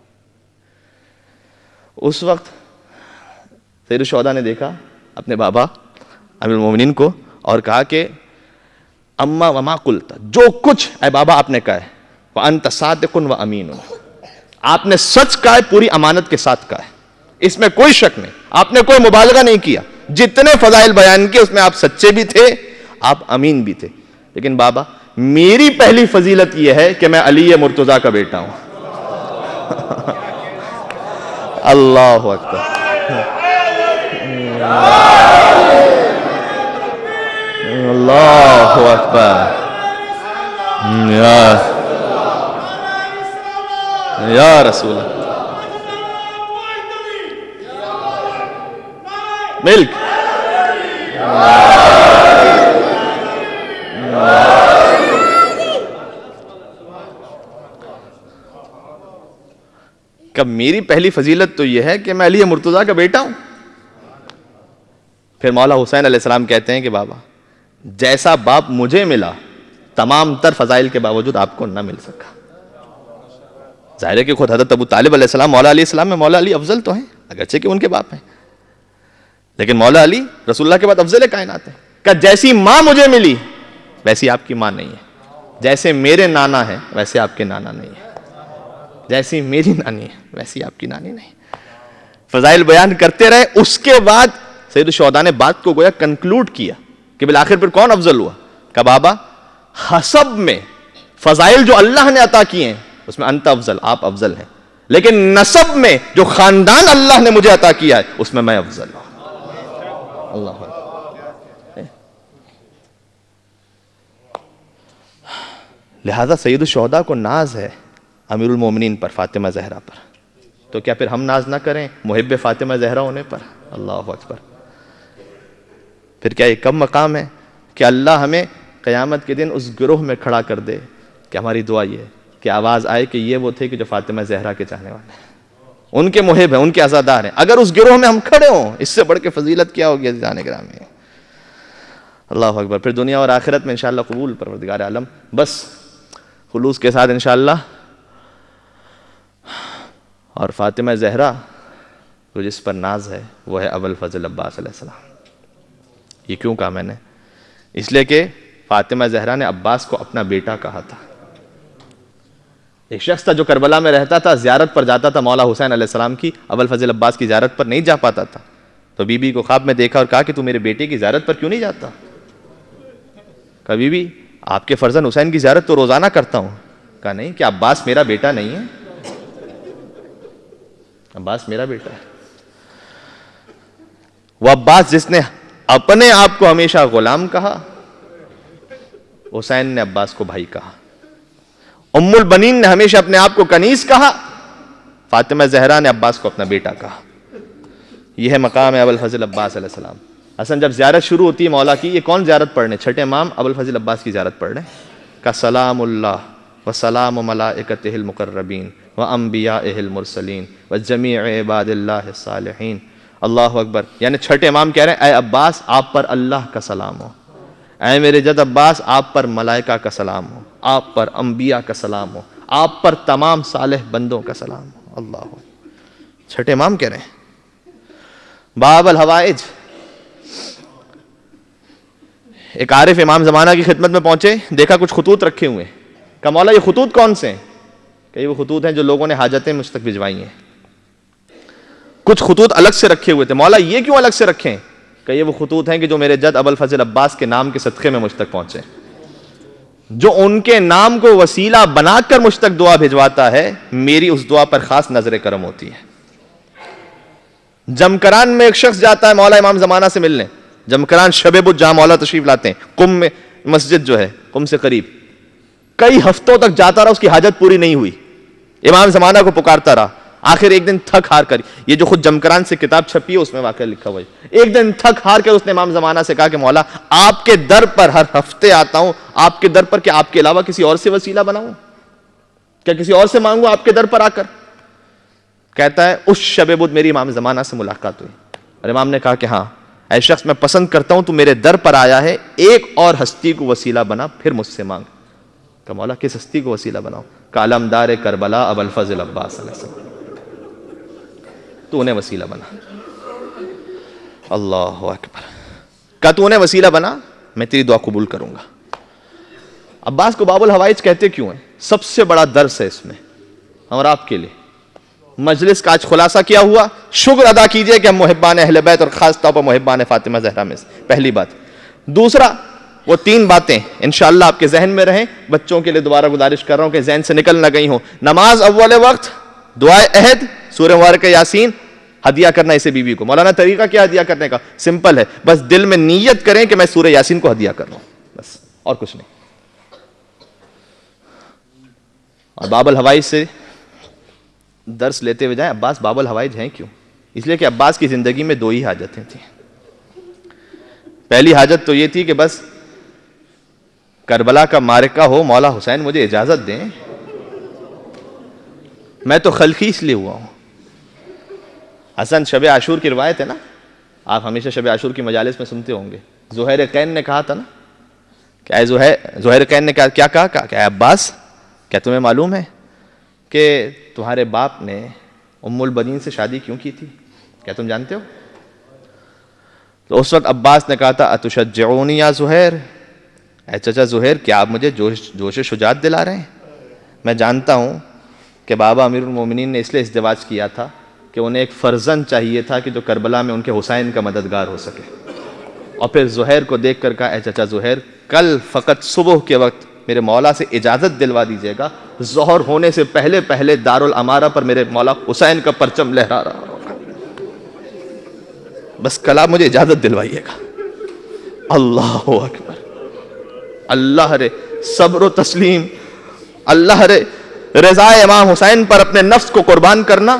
اس وقت سید الشہداء نے دیکھا اپنے بابا امیر المومنین کو اور کہا کہ اما وما قلت، جو کچھ اے بابا آپ نے کہا ہے، وَأَنْتَ صَادِقٌ وَأَمِينٌ، آپ نے سچ کہا ہے، پوری امانت کے ساتھ کہا ہے، اس میں کوئی شک نہیں، آپ نے کوئی مبالغہ نہیں کیا. جتنے فضائل بیان کیے اس میں آپ سچے بھی تھے, آپ امین بھی تھے. لیکن بابا میری پہلی فضیلت یہ ہے کہ میں علی مرتضیٰ کا بیٹا ہوں. اللہ اکبر. اللہ اکبر. یا یا رسول اللہ. ملک کہ میری پہلی فضیلت تو یہ ہے کہ میں علی مرتضیٰ کا بیٹا ہوں. پھر مولا حسین علیہ السلام کہتے ہیں کہ بابا جیسا باپ مجھے ملا تمام تر فضائل کے باوجود آپ کو نہ مل سکا. ظاہر ہے کہ خود حضرت ابو طالب علیہ السلام مولا علیہ السلام میں مولا علی افضل تو ہیں, اگرچہ کہ ان کے باپ ہیں, لیکن مولا علی رسول اللہ کے بعد افضل کائنات ہے. کہ جیسی ماں مجھے ملی ویسی آپ کی ماں نہیں ہے, جیسے میرے نانا ہے ویسے آپ کے نانا نہیں ہے, جیسی میری نانی ہے ویسی آپ کی نانی نہیں. فضائل بیان کرتے رہے. اس کے بعد سید الشہداء نے بات کو گویا کنکلوڈ کیا کہ بالآخر پھر کون افضل ہوا. کہ بابا حسب میں فضائل جو اللہ نے عطا کیے ہیں اس میں انت افضل, آپ افضل ہیں, لیکن نسب میں جو خاندان اللہ نے مجھے عطا کیا ہے اس میں میں افضل ہوں. اللہ لہذا سید الشہداء کو ناز ہے امیر المومنین پر, فاطمہ زہرا پر, تو کیا پھر ہم ناز نہ کریں محب فاطمہ زہرا ہونے پر؟ اللہ اکبر. پھر کیا یہ کم مقام ہے کہ اللہ ہمیں قیامت کے دن اس گروہ میں کھڑا کر دے کہ ہماری دعا یہ ہے کہ آواز آئے کہ یہ وہ تھے کہ جو فاطمہ زہرا کے چاہنے والے ہیں, ان کے محب ہیں, ان کے عزادار ہیں. اگر اس گروہ میں ہم کھڑے ہوں اس سے بڑھ کے فضیلت کیا ہوگی عزیزان گرامی. اللہ اکبر. پھر دنیا اور آخرت میں انشاءاللہ قبول پروردگار عالم. بس خلوص کے ساتھ انشاءاللہ. اور فاطمہ زہرا جو جس پر ناز ہے وہ ہے ابوالفضل عباس علیہ السلام. یہ کیوں کہا میں نے؟ اس لیے کہ فاطمہ زہرا نے عباس کو اپنا بیٹا کہا تھا. ایک شخص تھا جو کربلا میں رہتا تھا, زیارت پر جاتا تھا مولا حسین علیہ السلام کی, ابوالفضل عباس کی زیارت پر نہیں جا پاتا تھا. تو بی بی کو خواب میں دیکھا اور کہا کہ تو میرے بیٹے کی زیارت پر کیوں نہیں جاتا؟ کہا بی بی آپ کے فرزند حسین کی زیارت تو روزانہ کرتا ہوں. کہا نہیں, کہ عباس میرا بیٹا نہیں ہے؟ عباس میرا بیٹا ہے. وہ عباس جس نے اپنے آپ کو ہمیشہ غلام کہا, حسین نے عباس کو بھائی کہا. ام البنین نے ہمیشہ اپنے آپ کو کنیز کہا, فاطمہ زہرا نے عباس کو اپنا بیٹا کہا. یہ ہے مقام ابوالفضل عباس علیہ السلام. حسن جب زیارت شروع ہوتی ہے مولا کی, یہ کون زیارت پڑھنے؟ چھٹے امام ابوالفضل عباس کی زیارت پڑھنے کا سلام اللہ و سلام ملائکتہ المقربین و انبیائہ المرسلین و جمیع عباد اللہ الصالحین. اللہ اکبر. یعنی چھٹے امام کہہ رہے ہیں اے عباس آپ پر اللہ کا سلام ہو, اے میرے جد عباس آپ پر ملائکہ کا سلام ہو, آپ پر انبیاء کا سلام ہو, آپ پر تمام صالح بندوں کا سلام ہو. اللہ چھٹے امام کہہ رہے ہیں. باب الحوائج. ایک عارف امام زمانہ کی خدمت میں پہنچے, دیکھا کچھ خطوط رکھے ہوئے. کہا مولا یہ خطوط کون سے ہیں؟ کہ یہ وہ خطوط ہیں جو لوگوں نے حاجتیں مجھ تک بھجوائی ہیں. کچھ خطوط الگ سے رکھے ہوئے تھے. مولا یہ کیوں الگ سے رکھے ہیں؟ کہ یہ وہ خطوط ہیں کہ جو میرے جد ابوالفضل عباس کے نام کے صدقے میں مجھ تک پہنچے. جو ان کے نام کو وسیلہ بنا کر مجھ تک دعا بھجواتا ہے, میری اس دعا پر خاص نظر کرم ہوتی ہے. جمکران میں ایک شخص جاتا ہے مولا امام زمانہ سے ملنے. جمکران شب بدھ جہاں مولا تشریف لاتے ہیں, قم میں مسجد جو ہے قم سے قریب. کئی ہفتوں تک جاتا رہا, اس کی حاجت پوری نہیں ہوئی. امام زمانہ کو پکارتا رہا. آخر ایک دن تھک ہار کر, یہ جو خود جمکران سے کتاب چھپی ہے اس میں واقعہ لکھا ہوا ہے, ایک دن تھک ہار کر اس نے امام زمانہ سے کہا کہ مولا آپ کے در پر ہر ہفتے آتا ہوں, آپ کے در پر کہ آپ کے علاوہ کسی اور سے وسیلہ بناؤں, کیا کسی اور سے مانگوں آپ کے در پر آ کر؟ کہتا ہے اس شب بدھ میری امام زمانہ سے ملاقات ہوئی اور امام نے کہا کہ ہاں اے شخص میں پسند کرتا ہوں تو میرے در پر آیا ہے, ایک اور ہستی کو وسیلہ بنا پھر مجھ سے مانگ. کہ مولا کس ہستی کو وسیلہ بناؤں؟ کہ علمدار کربلا ابوالفضل عباس علیہ السلام, تو انہیں وسیلہ بنا. اللہ اکبر. کہ تو انہیں وسیلہ بنا, میں تیری دعا قبول کروں گا. عباس کو باب الحوائج کہتے کیوں ہیں؟ سب سے بڑا درس ہے اس میں اور آپ کے لیے. مجلس کا آج خلاصہ کیا ہوا؟ شکر ادا کیجئے کہ ہم محبان اہل بیت اور خاص طور پر محبان فاطمہ زہرا میں سے، پہلی بات۔ دوسرا، وہ تین باتیں انشاءاللہ آپ کے ذہن میں رہیں، بچوں کے لیے دوبارہ گزارش کر رہا ہوں کہ ذہن سے نکل نہ گئی ہوں۔ نماز اول وقت، دعائے عہد، سورہ مبارکہ یاسین، ہدیہ کرنا اسے بیوی کو۔ مولانا طریقہ کیا ہدیہ کرنے کا؟ سمپل ہے، بس دل میں نیت کریں کہ میں سورہ یاسین کو ہدیہ کر رہا ہوں، بس، اور کچھ نہیں۔ اور باب الحوائج سے درس لیتے ہوئے جائیں، عباس باب الحوائج ہیں کیوں؟ اس لیے کہ عباس کی زندگی میں دو ہی حاجتیں تھیں۔ پہلی حاجت تو یہ تھی کہ بس کربلا کا معرکہ ہو، مولا حسین مجھے اجازت دیں، میں تو خلقی اس لیے ہوا ہوں۔ حسن شب عاشور کی روایت ہے نا، آپ ہمیشہ شب عاشور کی مجالس میں سنتے ہوں گے، زہیر قین نے کہا تھا نا کہ اے زہیر زہیر قین نے کیا کہا کہ اے عباس، کیا تمہیں معلوم ہے کہ تمہارے باپ نے ام البنین سے شادی کیوں کی تھی؟ کیا تم جانتے ہو؟ تو اس وقت عباس نے کہا تھا اتشجعونی یا زہیر، اے چچا زہیر، کیا آپ مجھے جوش جوش شجاعت دلا رہے ہیں؟ میں جانتا ہوں کہ بابا امیر المومنین نے اس لیے ازدواج کیا تھا کہ انہیں ایک فرزند چاہیے تھا کہ جو کربلا میں ان کے حسین کا مددگار ہو سکے۔ اور پھر زہیر کو دیکھ کر کہا اے چچا زہیر، کل فقط صبح کے وقت میرے مولا سے اجازت دلوا دیجیے گا، ظہر ہونے سے پہلے پہلے دارالامارہ پر میرے مولا حسین کا پرچم لہرا رہا ہوگا، بس کل آپ مجھے اجازت دلوائیے گا۔ اللہ اکبر، اللہ رے صبر و تسلیم، اللہ رے رضا امام حسین پر اپنے نفس کو قربان کرنا،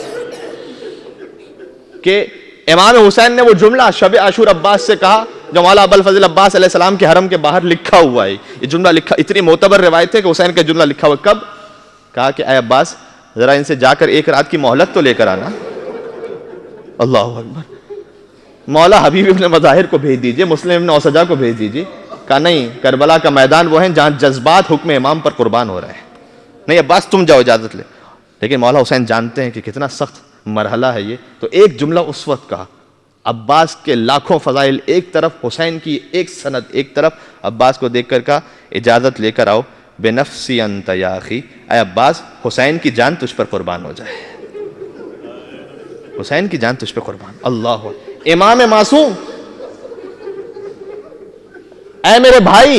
کہ امام حسین نے وہ جملہ شب عاشور عباس سے کہا جو مولا ابوالفضل عباس علیہ السلام کے حرم کے باہر لکھا ہوا ہے۔ یہ جملہ لکھا، اتنی معتبر روایت ہے کہ حسین کا جملہ لکھا ہوا، کب کہا کہ اے عباس ذرا ان سے جا کر ایک رات کی مہلت تو لے کر آنا۔ اللہ اکبر، مولا حبیب ابن مظاہر کو بھیج دیجئے، مسلم ابن اوسجا کو بھیج دیجئے۔ کہا نہیں، کربلا کا میدان وہ ہے جہاں جذبات حکم امام پر قربان ہو رہے ہیں، نہیں عباس تم جاؤ، اجازت لے۔ لیکن مولا حسین جانتے ہیں کہ کتنا سخت مرحلہ ہے یہ، تو ایک جملہ اس وقت کہا، عباس کے لاکھوں فضائل ایک طرف، حسین کی ایک سند ایک طرف، عباس کو دیکھ کر کہا اجازت لے کر آؤ، بنفسی انت یا اخی، اے عباس حسین کی جان تجھ پر قربان ہو جائے، حسین کی جان تجھ پر قربان۔ اللہ امام معصوم، اے میرے بھائی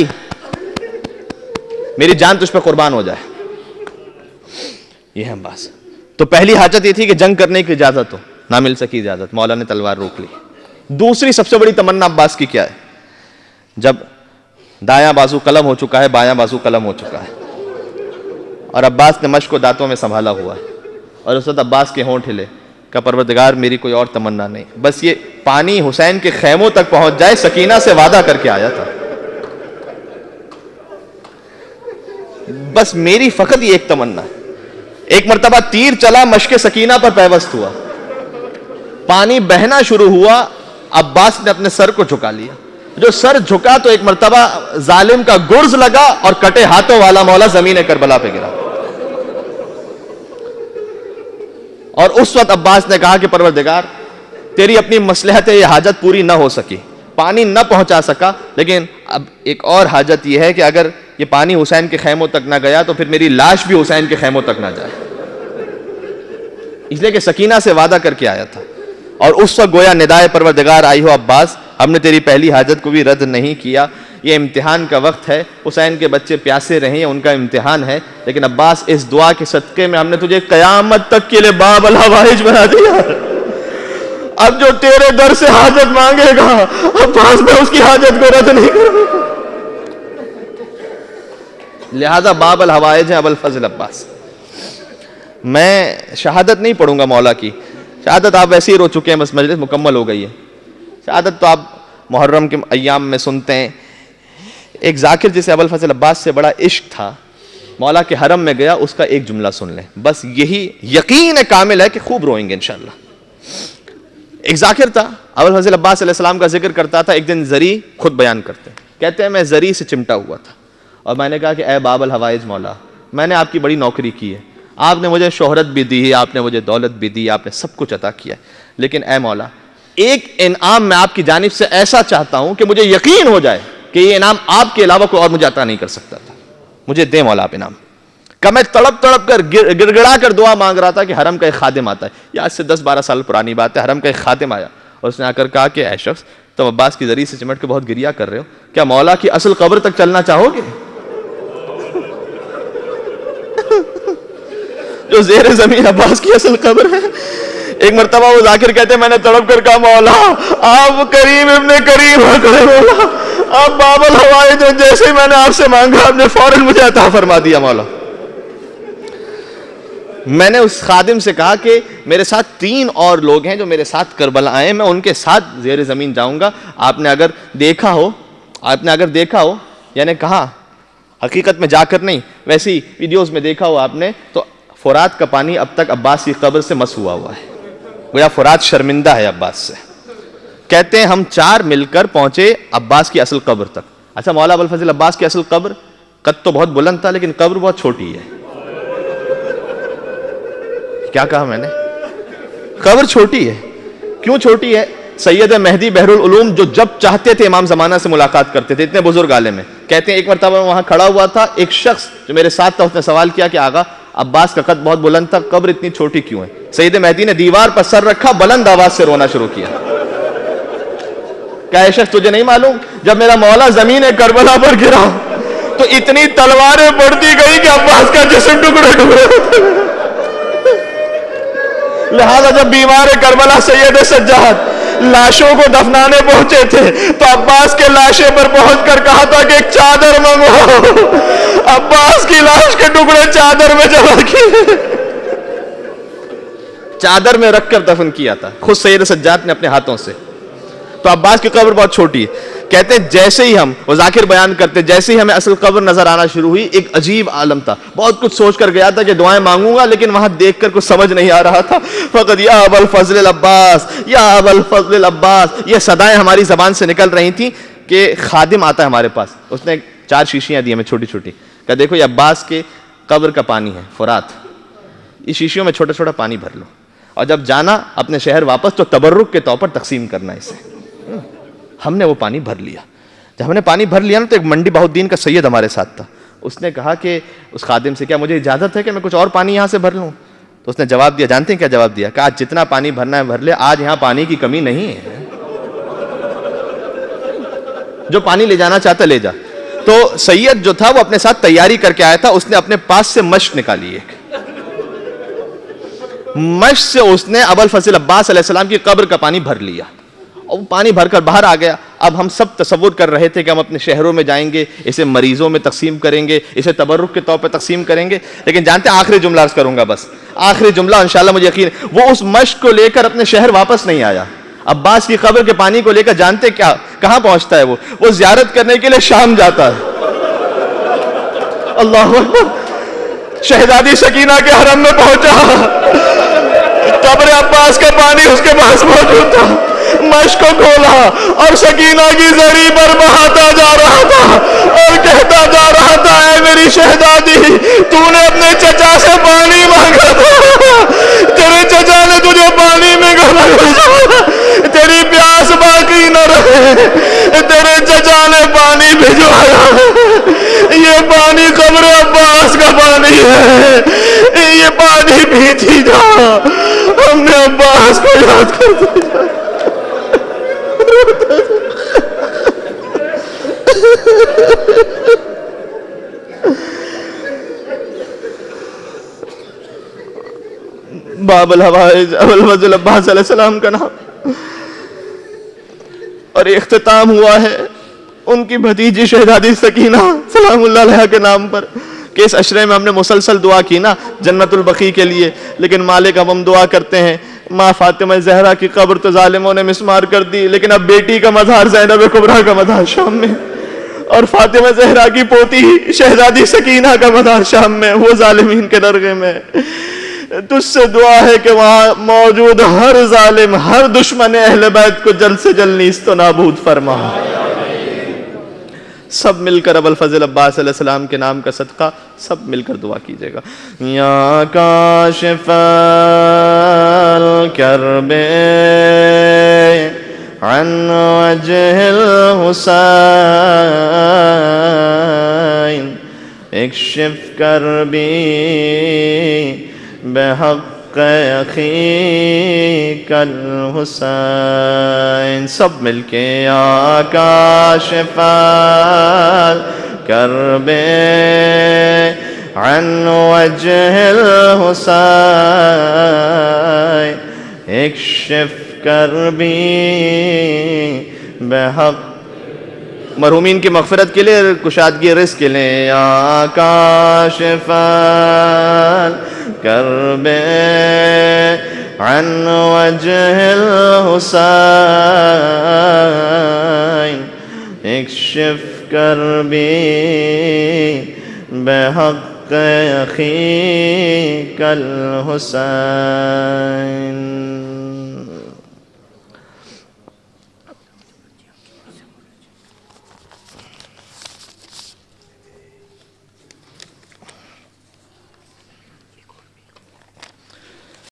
میری جان تجھ پر قربان ہو جائے، یہ ہے عباس۔ تو پہلی حاجت یہ تھی کہ جنگ کرنے کی اجازت ہو، نہ مل سکی اجازت، مولا نے تلوار روک لی۔ دوسری سب سے بڑی تمنا عباس کی کیا ہے؟ جب دایاں بازو قلم ہو چکا ہے، بایاں بازو قلم ہو چکا ہے، اور عباس نے مشق کو دانتوں میں سنبھالا ہوا ہے، اور اس وقت عباس کے ہونٹ ہلے کہ پروردگار میری کوئی اور تمنا نہیں، بس یہ پانی حسین کے خیموں تک پہنچ جائے، سکینہ سے وعدہ کر کے آیا تھا، بس میری فقط یہ ایک تمنا ہے۔ ایک مرتبہ تیر چلا، مشق سکینہ پر پیوست ہوا، پانی بہنا شروع ہوا، عباس نے اپنے سر کو جھکا لیا، جو سر جھکا تو ایک مرتبہ ظالم کا گرز لگا اور کٹے ہاتھوں والا مولا زمین کربلا پہ گرا۔ اور اس وقت عباس نے کہا کہ پروردگار تیری اپنی مصلحت ہے، یہ حاجت پوری نہ ہو سکی، پانی نہ پہنچا سکا، لیکن اب ایک اور حاجت یہ ہے کہ اگر یہ پانی حسین کے خیموں تک نہ گیا تو پھر میری لاش بھی حسین کے خیموں تک نہ جائے، اس لیے کہ سکینہ سے وعدہ کر کے آیا تھا۔ اور اس وقت گویا ندائے پروردگار آئی ہو، عباس ہم نے تیری پہلی حاجت کو بھی رد نہیں کیا، یہ امتحان کا وقت ہے، حسین کے بچے پیاسے رہیں، ان کا امتحان ہے، لیکن عباس اس دعا کے صدقے میں ہم نے تجھے قیامت تک کے لیے باب الحوائج بنا دیا، اب جو تیرے در سے حاجت مانگے گا عباس میں اس کی حاجت کو رد نہیں کروں گا۔ لہذا باب الحوائج ہیں ابوالفضل عباس۔ میں شہادت نہیں پڑھوں گا مولا کی، شہادت آپ ویسے ہی رو چکے ہیں، بس مجلس مکمل ہو گئی ہے، شہادت تو آپ محرم کے ایام میں سنتے ہیں۔ ایک ذاکر جسے ابوالفضل عباس سے بڑا عشق تھا، مولا کے حرم میں گیا، اس کا ایک جملہ سن لیں، بس یہی یقین کامل ہے کہ خوب روئیں گے انشاءاللہ۔ ایک ذاکر تھا، ابوالفضل عباس علیہ السلام کا ذکر کرتا تھا، ایک دن زری خود بیان کرتے ہیں، کہتے ہیں میں زری سے چمٹا ہوا تھا، اور میں نے کہا کہ اے باب الحوائج مولا، میں نے آپ کی بڑی نوکری کی ہے، آپ نے مجھے شہرت بھی دی ہے، آپ نے مجھے دولت بھی دی، آپ نے سب کچھ عطا کیا ہے، لیکن اے مولا ایک انعام میں آپ کی جانب سے ایسا چاہتا ہوں کہ مجھے یقین ہو جائے کہ یہ انعام آپ کے علاوہ کوئی اور مجھے عطا نہیں کر سکتا تھا، مجھے دے مولا آپ انعام۔ کہ میں تڑپ تڑپ کر گڑ گڑا کر دعا مانگ رہا تھا کہ حرم کا ایک خادم آتا ہے. یہ آج سے دس بارہ سال پرانی بات ہے. حرم کا ایک خادم آیا اور اس نے آ کر کہا کہ اے شخص تم عباس کی ذریعے سے چمٹ کے بہت گریا کر رہے ہو, کیا مولا کی اصل قبر تک چلنا چاہو گے؟ جو زیر زمین عباس کی اصل قبر ہے. ایک مرتبہ وہ ذاکر کہتے ہیں میں نے تڑپ کر کہا مولا آپ کریم ابن کریم مولا آپ باب الحوائج جو جیسے میں نے آپ سے مانگا آپ نے فوراً مجھے عطا فرما دیا مولا. میں نے اس خادم سے کہا کہ میرے ساتھ تین اور لوگ ہیں جو میرے ساتھ کربلا آئے, میں ان کے ساتھ زیر زمین جاؤں گا. آپ نے اگر دیکھا ہو آپ نے اگر دیکھا ہو یعنی کہا حقیقت میں جا کر نہیں, ویسی ویڈیوز میں دیکھا ہو آپ نے, تو فرات کا پانی اب تک عباس کی قبر سے مس ہوا ہوا ہے. گویا فرات شرمندہ ہے عباس سے. کہتے ہیں ہم چار مل کر پہنچے عباس کی اصل قبر تک. اچھا مولا ابوالفضل عباس کی اصل قبر قد تو بہت بلند تھا لیکن قبر بہت چھوٹی ہے. کیا کہا میں نے؟ قبر چھوٹی ہے. کیوں چھوٹی ہے؟ سید مہدی بحر العلوم جو جب چاہتے تھے امام زمانہ سے ملاقات کرتے تھے, اتنے بزرگ عالم ہیں. کہتے ہیں ایک مرتبہ وہاں کھڑا ہوا تھا, ایک شخص جو میرے ساتھ تھا اس نے سوال کیا کہ آقا عباس کا قد بہت بلند تھا, قبر اتنی چھوٹی کیوں ہے؟ سید مہدی نے دیوار پر سر رکھا, بلند آواز سے رونا شروع کیا. کہ اے شخص تجھے نہیں معلوم جب میرا مولا زمین کربلا پر گرا تو اتنی تلواریں پڑتی گئی کہ عباس کا جسم ٹکڑے ٹکڑے ہوتے. لہذا جب بیمار کربلا سید سجاد لاشوں کو دفنانے پہنچے تھے تو عباس کے لاشے پر پہنچ کر کہا تھا کہ ایک چادر منگو. عباس کی لاش کے ٹکڑے چادر میں جمع کیے, چادر میں رکھ کر دفن کیا تھا خود سید سجاد نے اپنے ہاتھوں سے. تو عباس کی قبر بہت چھوٹی ہے. کہتے ہیں جیسے ہی ہم وہ ذاکر بیان کرتے جیسے ہی ہمیں اصل قبر نظر آنا شروع ہوئی, ایک عجیب عالم تھا. بہت کچھ سوچ کر گیا تھا کہ دعائیں مانگوں گا لیکن وہاں دیکھ کر کچھ سمجھ نہیں آ رہا تھا. فقط یا ابا الفضل العباس یا ابا الفضل العباس, یہ صدائیں ہماری زبان سے نکل رہی تھیں کہ خادم آتا ہے ہمارے پاس. اس نے چار شیشیاں دی ہمیں چھوٹی چھوٹی, کہ دیکھو یہ عباس کے قبر کا پانی ہے فرات, اس شیشیوں میں چھوٹا چھوٹا پانی بھر لو اور جب جانا اپنے شہر واپس تو تبرک کے طور پر تقسیم کرنا اسے. ہم نے وہ پانی بھر لیا. جب ہم نے پانی بھر لیا نا تو ایک منڈی بہاؤالدین کا سید ہمارے ساتھ تھا. اس نے کہا کہ اس خادم سے کیا مجھے اجازت ہے کہ میں کچھ اور پانی یہاں سے بھر لوں؟ تو اس نے جواب دیا, جانتے ہیں کیا جواب دیا؟ کہا جتنا پانی بھرنا ہے بھر لے, آج یہاں پانی کی کمی نہیں ہے, جو پانی لے جانا چاہتا لے جا. تو سید جو تھا وہ اپنے ساتھ تیاری کر کے آیا تھا. اس نے اپنے پاس سے مشق نکالی, ایک مشق سے اس نے ابوالفضل عباس علیہ السلام کی قبر کا پانی بھر لیا اور پانی بھر کر باہر آ گیا. اب ہم سب تصور کر رہے تھے کہ ہم اپنے شہروں میں جائیں گے, اسے مریضوں میں تقسیم کریں گے, اسے تبرک کے طور پہ تقسیم کریں گے. لیکن جانتے ہیں آخری جملہ عرض کروں گا, بس آخری جملہ انشاءاللہ مجھے یقین, وہ اس مشق کو لے کر اپنے شہر واپس نہیں آیا. عباس کی قبر کے پانی کو لے کر جانتے کیا کہاں پہنچتا ہے؟ وہ وہ زیارت کرنے کے لیے شام جاتا ہے. اللہ اکبر. شہزادی سکینہ کے حرم میں پہنچا, قبر عباس کا پانی اس کے پاس موجود تھا. مشق کو کھولا اور سکینہ کی زری پر بہاتا جا رہا تھا اور کہتا جا رہا تھا, اے میری شہزادی تو نے اپنے چچا سے پانی مانگا تھا, تیرے چچا نے تجھے پانی میں گلا بھیجا, تیری پیاس باقی نہ رہے, تیرے چچا نے پانی بھجوایا. یہ پانی قبر عباس کا پانی ہے, یہ پانی پیتی جا. ہم نے عباس کو یاد کرتے جا. باب الحوائج ابوالفضل عباس علیہ السلام کا نام, اور اختتام ہوا ہے ان کی بھتیجی شہزادی سکینہ سلام اللہ علیہ کے نام پر کہ اس عشرے میں ہم نے مسلسل دعا کی نا جنت البقیع کے لیے, لیکن مالک اب ہم دعا کرتے ہیں ماں فاطمہ زہرا کی قبر تو ظالموں نے مسمار کر دی, لیکن اب بیٹی کا مزار زینب کبریٰ کا مزار شام میں, اور فاطمہ زہرا کی پوتی شہزادی سکینہ کا مزار شام میں, وہ ظالمین کے درگے میں. تجھ سے دعا ہے کہ وہاں موجود ہر ظالم, ہر دشمن اہل بیت کو جلد سے جلد نیست و نابود فرما. سب مل کر ابوالفضل عباس علیہ السلام کے نام کا صدقہ سب مل کر دعا کیجئے گا. یا کاشف الکرب عن وجہ الحسین اکشف کربی بحق اخیک الحسین. سب مل کے یا کاشف الکرب عن وجہ الحسین اکشف کربی بحق. مرحومین کی مغفرت کے لیے، کشادگی رزق کے لیے. یا کاشف الکرب عن وجہ الحسین اکشف کربی بحق اخیک الحسین.